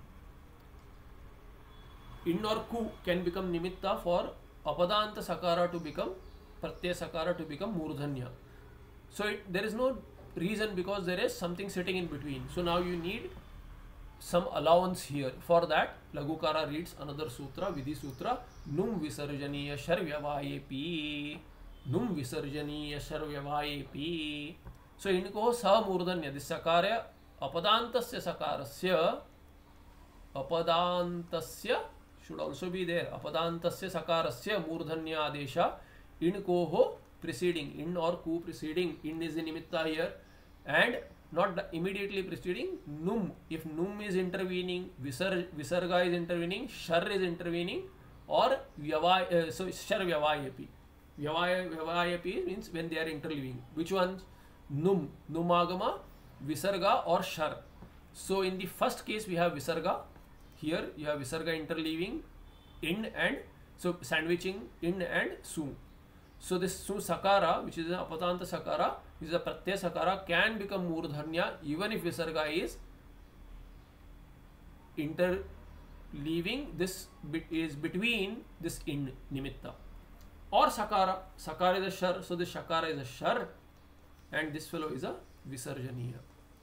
In or Ku can become Nimitta for Apadanta Sakara to become Pratyaya Sakara to become Murdhanya. So it, there is no reason because there is something sitting in between. So now you need some allowance here. For that, Lagukara reads another sutra, Vidhi Sutra, Num Visarjaniya Sharvyavayepi. Num Visarjaniya Sharvyavayepi. So inko Sa Murdhanya, this Sakarya Apadantasya Sakarasya, Apadantasya should also be there. Apadantasya Sakarasya Murdhanya Adesha, Inkoho preceding, in or ku preceding, in is the nimitta here, and not immediately preceding num. If num is intervening, visar, visarga is intervening, shar is intervening, or vyavay, uh, so shar vyavayepi. Vyavay, vyavayepi means when they are interleaving. Which ones? Num, numagama, visarga or shar. So in the first case we have visarga. Here you have visarga interleaving in and so sandwiching in and su. So this Su Sakara, which is an Apatanta Sakara, is a Pratyaya Sakara, can become Murdhanya even if Visarga is interleaving. This bit is between this in Nimitta. Or Sakara. Sakara is a Shar, so this Shakara is a Shar, and this fellow is a Visarjaniya.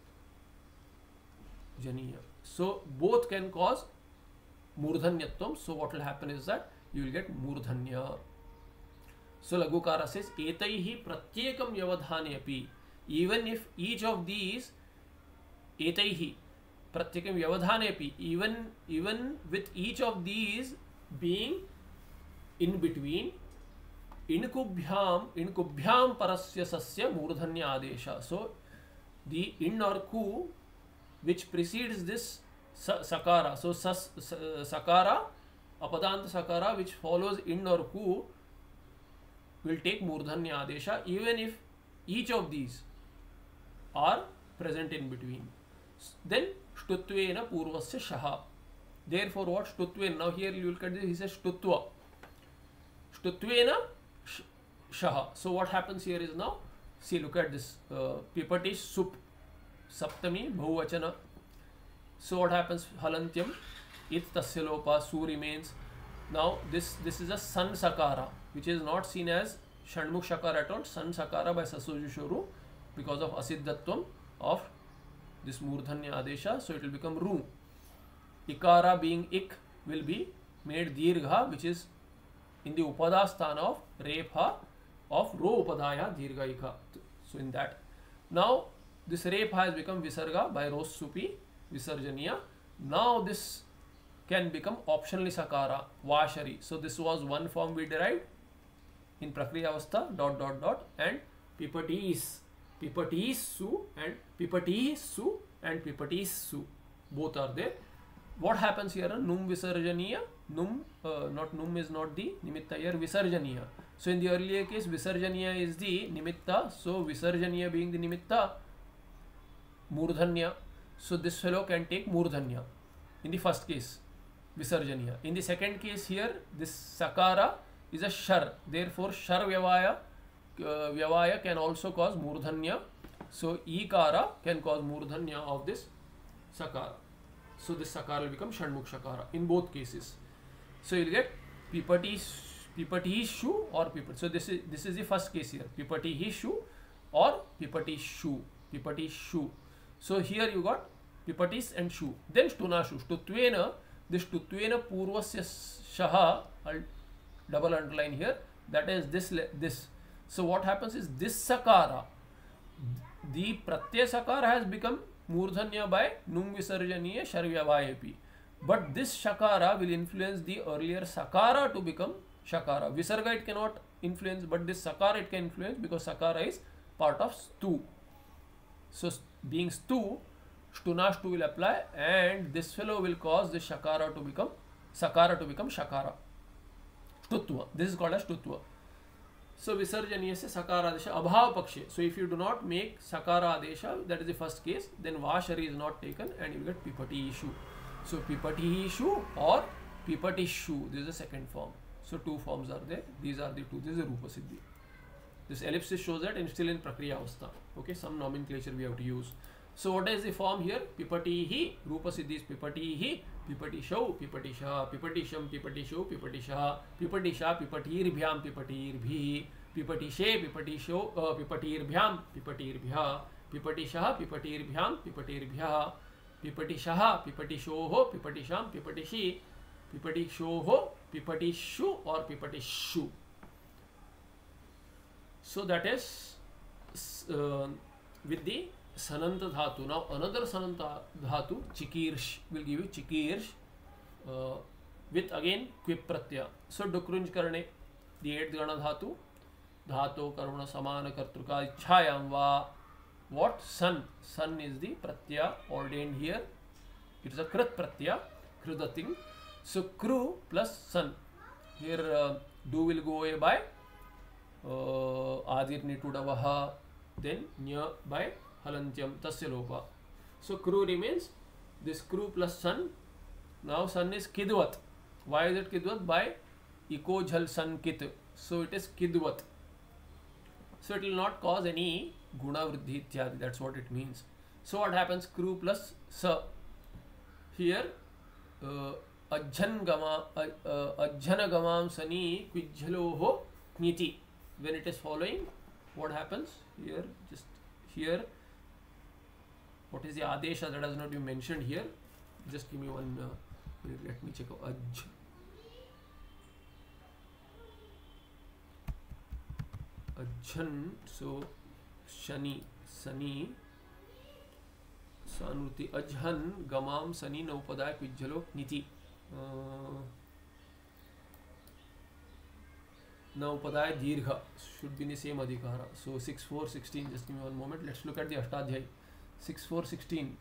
Janiya. So both can cause Murdhanyatvam. So what will happen is that you will get Murdhanya. So Lagukara says, Etaihi pratyekam vyavadhanepi. Even if each of these, Etaihi pratyekam vyavadhanepi, even, even with each of these being in between, Inkubhyam, Inkubhyam parasya sasya murdhanya adesha. So the in or ku which precedes this Sakara, so sas, Sakara, Apadanta Sakara which follows in or ku will take Murdhanya Adesha even if each of these are present in between. Then Shtutvena Purvasya Shaha. Therefore what? Shtutvena. Now here you will cut this. He says Shtutva. Shtutvena Shaha. So what happens here is now, see, look at this. Uh, Pipatish Sup. Saptami Bahuvachana. So what happens? Halantyam. It Tasya Su remains. Now this, this is a San Sakara, which is not seen as Shanmukh Shakara at all. San Sakara by Sasujushoru because of Asiddhatvam of this Murdhanya Adesha. So it will become Ru. Ikara being Ik will be made Dirgha, which is in the Upadasthana of Repha of Ro Upadaya Dirgha Ika. So in that. Now this rep has become visarga by ros supi visarjaniya. Now this can become optionally sakara, vashari. So this was one form we derived in prakriya avastha, dot dot dot, and pipatis, pipatis su and pipatis su and pipatis su, both are there. What happens here? Num visarjaniya, num, uh, not num is not the nimitta here, visarjaniya. So in the earlier case, visarjaniya is the nimitta, so visarjaniya being the nimitta, murdhanya. So this fellow can take murdhanya in the first case, visarjaniya. In the second case here, this sakara is a shar, therefore shar vyavaya, uh, vyavaya can also cause murdhanya. So ikara can cause murdhanya of this sakara. So this sakara will become shanmukshakara in both cases. So you will get pipati pipati shu or pipati. So this is this is the first case here, pipati shu or pipati shu, pipati shu. So here you got pipatis and shu. Then shtunashu, shtutvena, this shtutvena purvasya shaha, I'll double underline here, that is this this. So what happens is this sakara, the pratyaya sakara has become murdhanya by num visarjaniya sharvyavayepi, but this shakara will influence the earlier sakara to become shakara. Visarga it cannot influence, but this sakara it can influence because sakara is part of stu. So being stu, shtunashtu will apply, and this fellow will cause the shakara to become sakara to become shakara. Shtutva, this is called as shtutva. So visarjaniya se sakara adesha abhav pakshe. So if you do not make sakara adesha, that is the first case, then vashari is not taken and you will get pipati ishu. So pipati ishu or pipati shu, this is the second form. So two forms are there. These are the two. This is the rupa siddhi. This ellipsis shows that and still in prakriya avastha. Okay, some nomenclature we have to use. So what is the form here? Pipati hi, rupa siddhi is pipati hi, pipati shau, pipati sha, pipati sham, pipati shau, pipati sha, pipati sha, pipatir bhyam, pipatir bhi, pipati she, pipati shau, uh, pipatir bhyam, pipatir bhya, pipati sha, pipatir bhyam, pipatir bhya, pipati shaha, pipati shoho, pipati sham, pipati shi, pipati shoho, pipati shu or pipati shu. So that is uh, with the sananta dhatu. Now another sananta dhatu, chikirsh, will give you chikirsh uh, with again quip pratyaya. So dukrunj karne, the eighth gana dhatu, dhato karuna samana kartruka ichhayam va. What? Sun. Sun is the pratyaya ordained here. It is a krit pratyaya, kridating. So kru plus sun. Here uh, do will go away by uh, adir nitudavaha, then nya by halantyam tasya lopa. So kru remains, this kru plus sun. Now sun is kidvat. Why is it kidvat? By iko jhal sun kit. So it is kidvat. So it will not cause any guna vruddhi ityadi. That's what it means. So what happens? Kru plus sa. Here uh, ajhan gama uh, uh, ajhana gamam sani kvijhaloho niti. When it is following, what happens? Here, just here, what is the adesha that has not been mentioned here? Just give me one uh, minute, let me check. Aj. Ajhan, so shani, sani, sanuti, ajhan, gamam, sani, naupadaya, kvijhalo, niti. Uh, now padaya dirgha should be in the same adhikara. So six four sixteen, just give me one moment. Let's look at the Ashtadhyay. six four sixteen.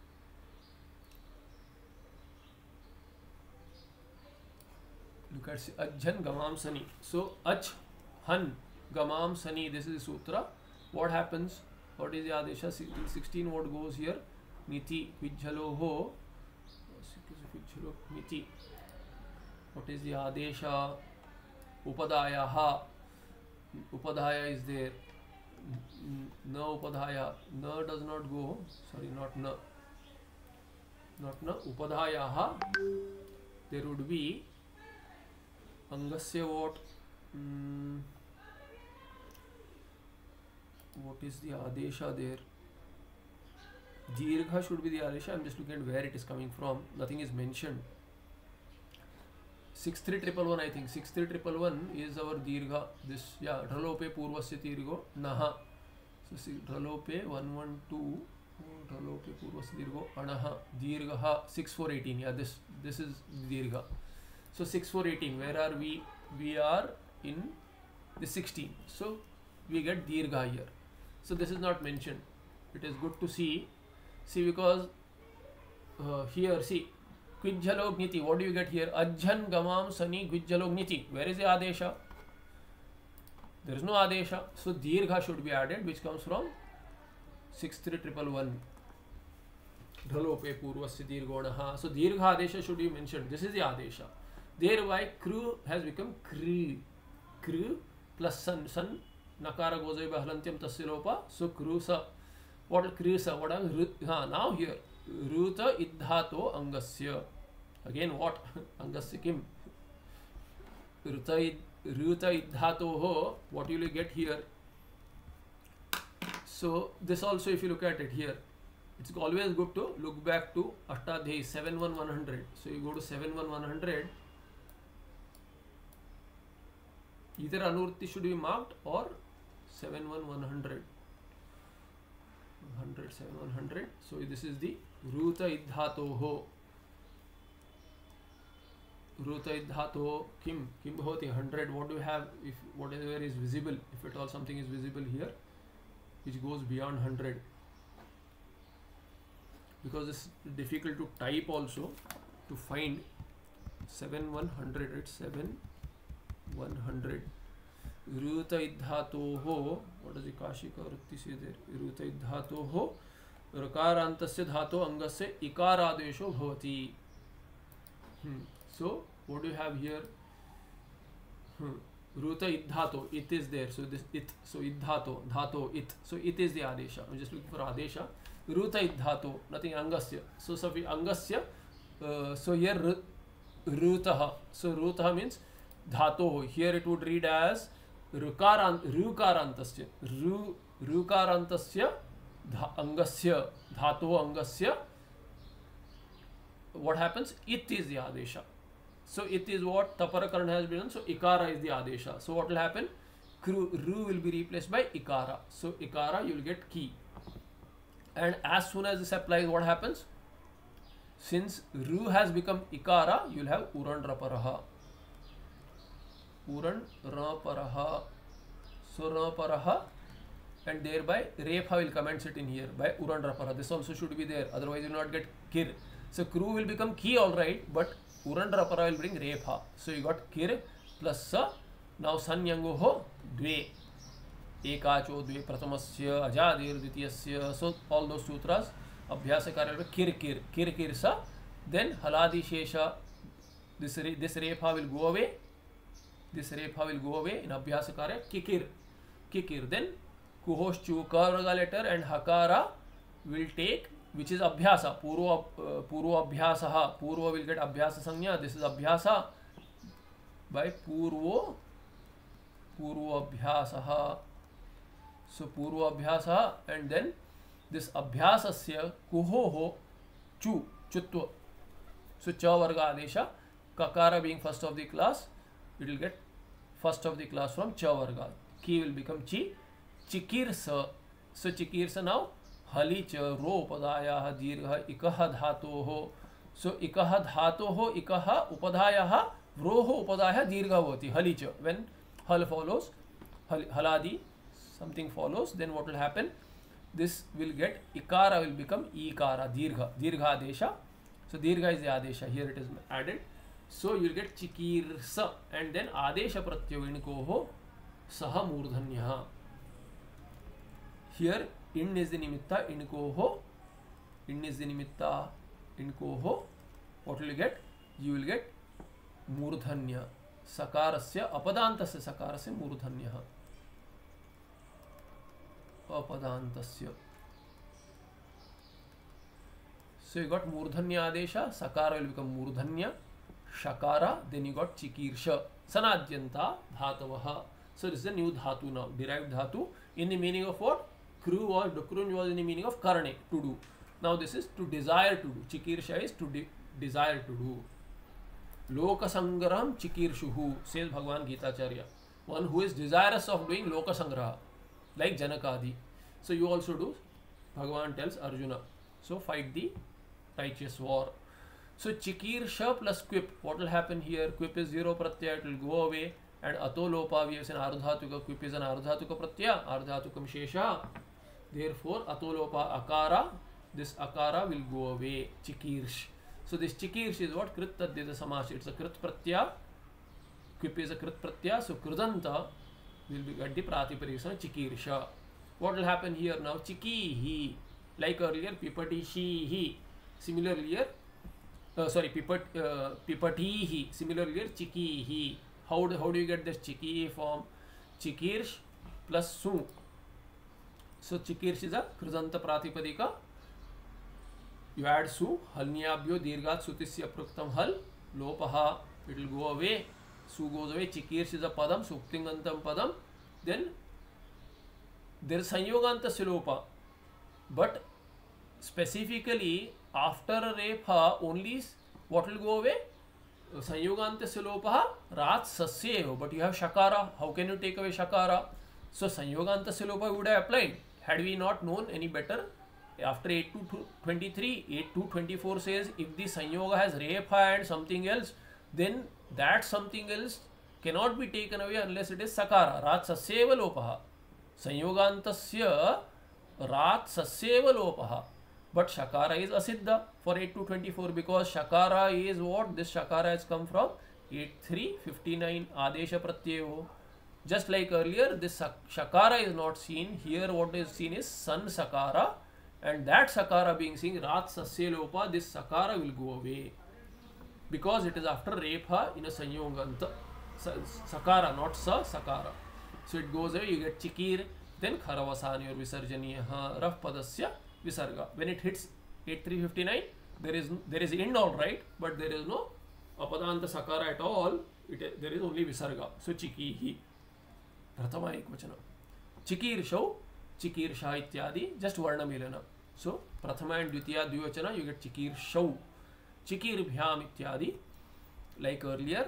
Look at ajhan gamam sani. So ach han gamam sani, this is the sutra. What happens? What is the adesha? sixteen what goes here? Niti kvijhaloho niti. What is the adesha? Upadaya ha. Upadaya is there. Na upadaya. Na does not go. Sorry, not na. Not na. Upadaya ha. There would be angasya what? Mm, what is the adesha there? Dirgha should be the adesha. I'm just looking at where it is coming from. Nothing is mentioned. six three one one I think. six three one one is our dirgha. This, yeah, dhalope purvasya dirgho naha. So ढलोपे one one two. ढलोपे पूर्वस्य दीर्घो अणः दीर्घः six four eighteen. Yeah, this this is दीर्घ. So six four eighteen. Where are we? We are in the sixteen. So we get दीर्घ here. So this is not mentioned. It is good to see. See, because uh, here see Kvijjalogniti. What do you get here? Ajjan gamam sani Kvijjalogniti. Where is the adesha? There is no adesha. So dirgha should be added, which comes from six three one one. Dhalope purvasya dirghonaha. So dirgha adesha should be mentioned. This is the adesha. Thereby kru has become kri. Kru plus san. San nakara gozai bahalantyam tasya lopa. So kru sa. What is kru sa? What is ha? Now here ruta idhato angasya. Again what? Angasya kim? Ruta id Ruta idhatoho. What will you get here? So this also, if you look at it here, it's always good to look back to Ashtadhyayi seven one one hundred. So you go to seven one one hundred. Either Anurti should be marked or seven one one hundred. one hundred seven one hundred. So this is the Ruta idhatoho. Ruta idhato kim kim bhavati one hundred. What do you have if whatever is visible, if at all something is visible here which goes beyond one hundred, because it's difficult to type also to find seven one hundred. It's seven one hundred. Ruta idhato ho. What does the Kashika Vrutti say there? Ruta idhato ho rakarantasya dhato angasya ikaradesho bhavati. Hmm. So what do you have here? Hmm. Ruta idhato, it is there. So this it, so idhato, dhato, it. So it is the adesha. I'm just looking for adesha. Ruta idhato, nothing angasya. So safi angasya. Uh, so here rutaha. So rutaha means dhato. Here it would read as rukaran rukarantasya. Ru rukarantasya dha, angasya dhato angasya. What happens? It is the adesha. So it is what Taparakarana has been done. So ikara is the adesha. So what will happen? Ru, ru will be replaced by ikara. So ikara you will get ki. And as soon as this applies, what happens? Since ru has become ikara, you will have uran raparaha. Uran raparaha. So raparaha, and thereby repha will commence it in here by uran raparaha. This also should be there. Otherwise you will not get kir. So kru will become ki, all right, but uran rapara will bring repha. So you got kir plus sa. Now sanyango ho dve. Ekacho dve pratamasya ajadir dvitiyasya. So all those sutras abhyasa karya will kir kir kir kir sa. Then haladi shesha. This this repha will go away. This repha will go away in abhyasa karya kikir kikir. Then kuhosh chukarga letter and hakara will take, which is abhyasa. Purva uh, purva abhyasaha. Purva will get abhyasa sanya. This is abhyasa by purvo purva abhyasaha. So purva abhyasaha, and then this abhyasasya kuhoho chu chutva. So cha varga adesha. Kakara being first of the class, it will get first of the class from cha varga. Ki will become chi. Chikirsa. So chikirsa now. हली च रो उपधायाः दीर्घः इकः धातोः. सो इकः धातोः इकः उपधायाः व्रोः उपधायाः दीर्घः भवति हली च. When hal follows, hal, haladi, something follows, then what will happen? This will get ikara will become ikara, dirgha, dirgha adesha. So dirgha is the adesha. Here it is added. So you will get chikirsa, and then adesha pratyoginikoho saha murdhanyah. Here in is the nimitta, inkoho, in is the nimitta, inkoho. What will you get? You will get murdhanya. Sakarasya apadantasya sakarasya murdhanyah. Apadantasya. So you got murdhanya adesha, sakara will become murdhanya, shakara, then you got chikirsha, sanadyanta dhatavaha. So this is a new dhatu now, derived dhatu in the meaning of what? Kru or dukrun was in the meaning of karne, to do. Now this is to desire to do. Chikirsha is to de desire to do. Loka sangraham chikirshuhu, says Bhagavan Gitacharya. One who is desirous of doing loka sangraha, like Janakadi. So you also do. Bhagavan tells Arjuna. So fight the righteous war. So chikirsha plus quip. What will happen here? Quip is zero pratyaya, it will go away. And atolopa, we have seen ardhatuka. Quip is an ardhatuka pratyaya, ardhatukam shesha. Therefore, atolopa akara, this akara will go away. Chikirsh. So this chikirsh is what? Krit tadyata samasya. It's a krit pratyaya. Quip is a krit pratyaya. So krudanta will be at the pratipadikasana chikirsha. What will happen here now? Chikihi. Like earlier, pipati shihi. Similarly here, uh, sorry, pipat, uh, pipatihi. Similarly here, chikihi. How do, how do you get this chiki form? Chikirsh plus su. So chikirsh is a krudanta pratipadika. You add su, halnyabhyo dirghat sutisya pruktam hal, lopaha, it will go away, su goes away, chikirsh is a padam, suktingantam padam, then there is sanyoganta silopa, but specifically after repha only what will go away? Sanyoganta silopa rat sasyeho, but you have shakara, how can you take away shakara? So sanyoganta silopa would have applied, had we not known any better. After eight to twenty-three, eight to twenty-four says if the sanyoga has repha and something else, then that something else cannot be taken away unless it is sakara. Rat sasyeva lopaha. Sanyogantasya rat sasyeva lopaha. But shakara is asiddha for eight to twenty-four because shakara is what? This shakara has come from eight three fifty-nine adesha pratyayo. Just like earlier, this shakara is not seen. Here what is seen is san sakara. And that sakara being seen, rat sasya lopa, this sakara will go away. Because it is after repha in a sanyoganta. Sakara, not sa, sakara. So it goes away, you get chikir, then kharavasani or visarjaniyaha, raf padasya visarga. When it hits eight three fifty-nine, there is there is in all right, but there is no apadanta sakara at all. It, there is only visarga. So chikihi. Prathama ekvachana. Chikirshav, chikirsha ityadi, just varna milana. So prathama and dvitiya dvivachana, you get chikirshav. Chikirbhyam ityadi, like earlier.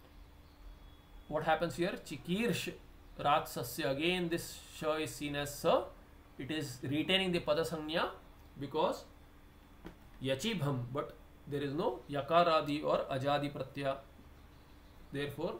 What happens here? Chikirsh rat sasya. Again, this sha is seen as sa. It is retaining the padasanya because yachibham, but there is no yakaradi or ajadi pratyaya. Therefore,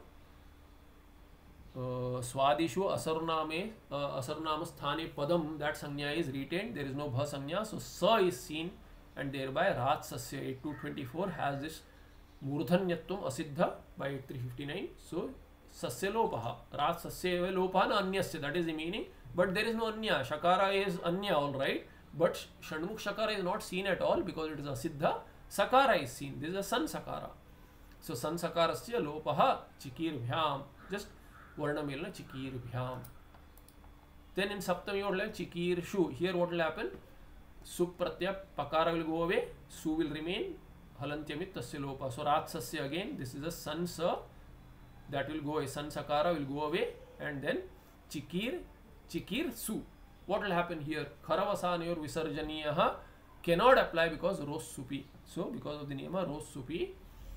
Uh, Swadishu asarname uh, asarnama sthane padam, that sanya is retained, there is no bha sanya, so sa is seen and thereby rat sasya eight two twenty-four has this murdhanyatvam asiddha by eight three fifty-nine. So sasya lopaha, rat sasya lopaha na anyasya, that is the meaning, but there is no anya. Shakara is anya, all right, but shanmukh shakara is not seen at all because it is asiddha. Sakara is seen, this is a san sakara. So san sakarasya lopaha chikirbhyam, just varna milna chikirbhyam. Then in saptami what will happen? Chikirshu. Here what will happen? Sup pratyaya pakara will go away, su will remain, halantyamit tasya lopa. So rat sasya again, this is a san sa, that will go away, san sakara will go away, and then chikir, chikir su. What will happen here? Kharavasani or visarjaniyaha cannot apply because ros supi. So because of the niyama ros supi,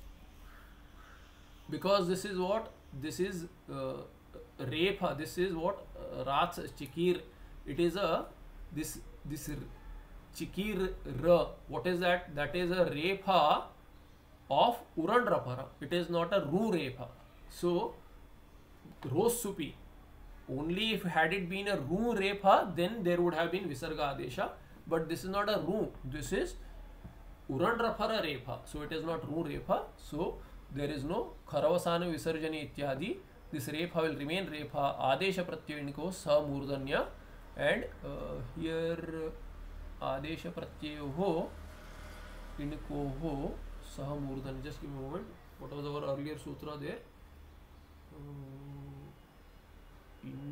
because this is what? This is uh, repha, this is what uh, rat chikir, it is a this this chikir ra, what is that? That is a repha of urandrapara, it is not a ru repha. So ros supi, only if had it been a ru repha, then there would have been visarga adesha, but this is not a ru, this is urandrapara repha, so it is not ru repha. So there is no kharavasana visarjani ityadi. This repha will remain repha. Adesha pratyaya inko sa murdanya, and uh, here adesha pratyayo ho inko ho sa murdanya. Just give me a moment. What was our earlier sutra there? Um, in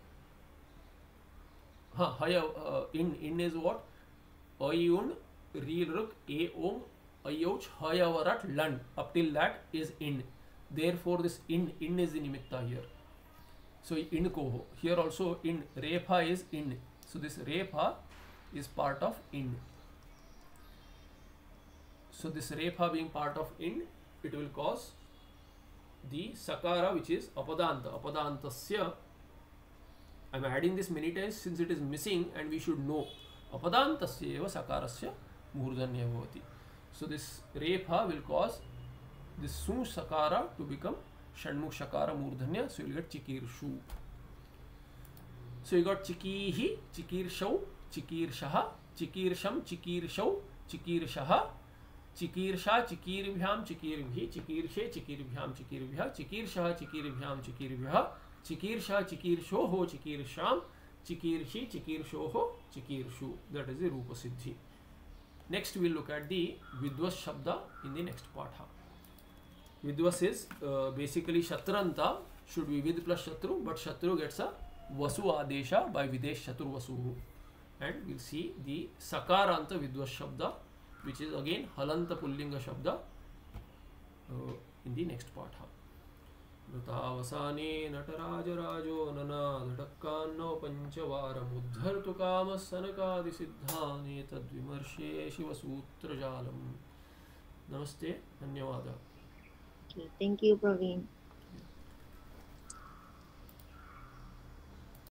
ha haya uh, in in is what? Ayun rilruk a om ayouch hayavarat land, up till that is in. Therefore this in in is the nimitta here. So in koho, here also in repha is in, so this repha is part of in. So this repha being part of in, it will cause the sakara which is apadanta, apadantasya I am adding this many times since it is missing and we should know. Apadantasya eva sakarasya murdhanya bhavati. So this repha will cause this su sakara to become shanmukh shakara murdhanya. So you will get chikirshu. So you got chikihi, chikirshau, chikirshaha, chikirsham, chikirshau, chikirshaha, chikirsha, chikirbhyam, chikirbhi, chikirshe, chikirbhyam, chikirbhya, chikirshaha, chikirbhyam, chikirbhya, chikirsha, chikirshoho, chikirsham, chikirshi, chikirshoho, chikirshu. That is the Rupa Siddhi. Next we will look at the Vidvas Shabda in the next patha. Vidvas is uh, basically Shatranta should be Vid plus Shatru, but Shatru gets a Vasu Adesha by Videsh Shatru Vasu. And we will see the Sakaranta Vidvas Shabda, which is again Halanta Pullinga Shabda uh, in the next patha. Nutavasane Natarajarajo Nanadhatakkanno Panchavaram Uddhartu Kama Sanakadi Siddhane Tadvimarshe Shivasutra Jalam. Namaste, Dhanyavada. Okay, thank you, Praveen.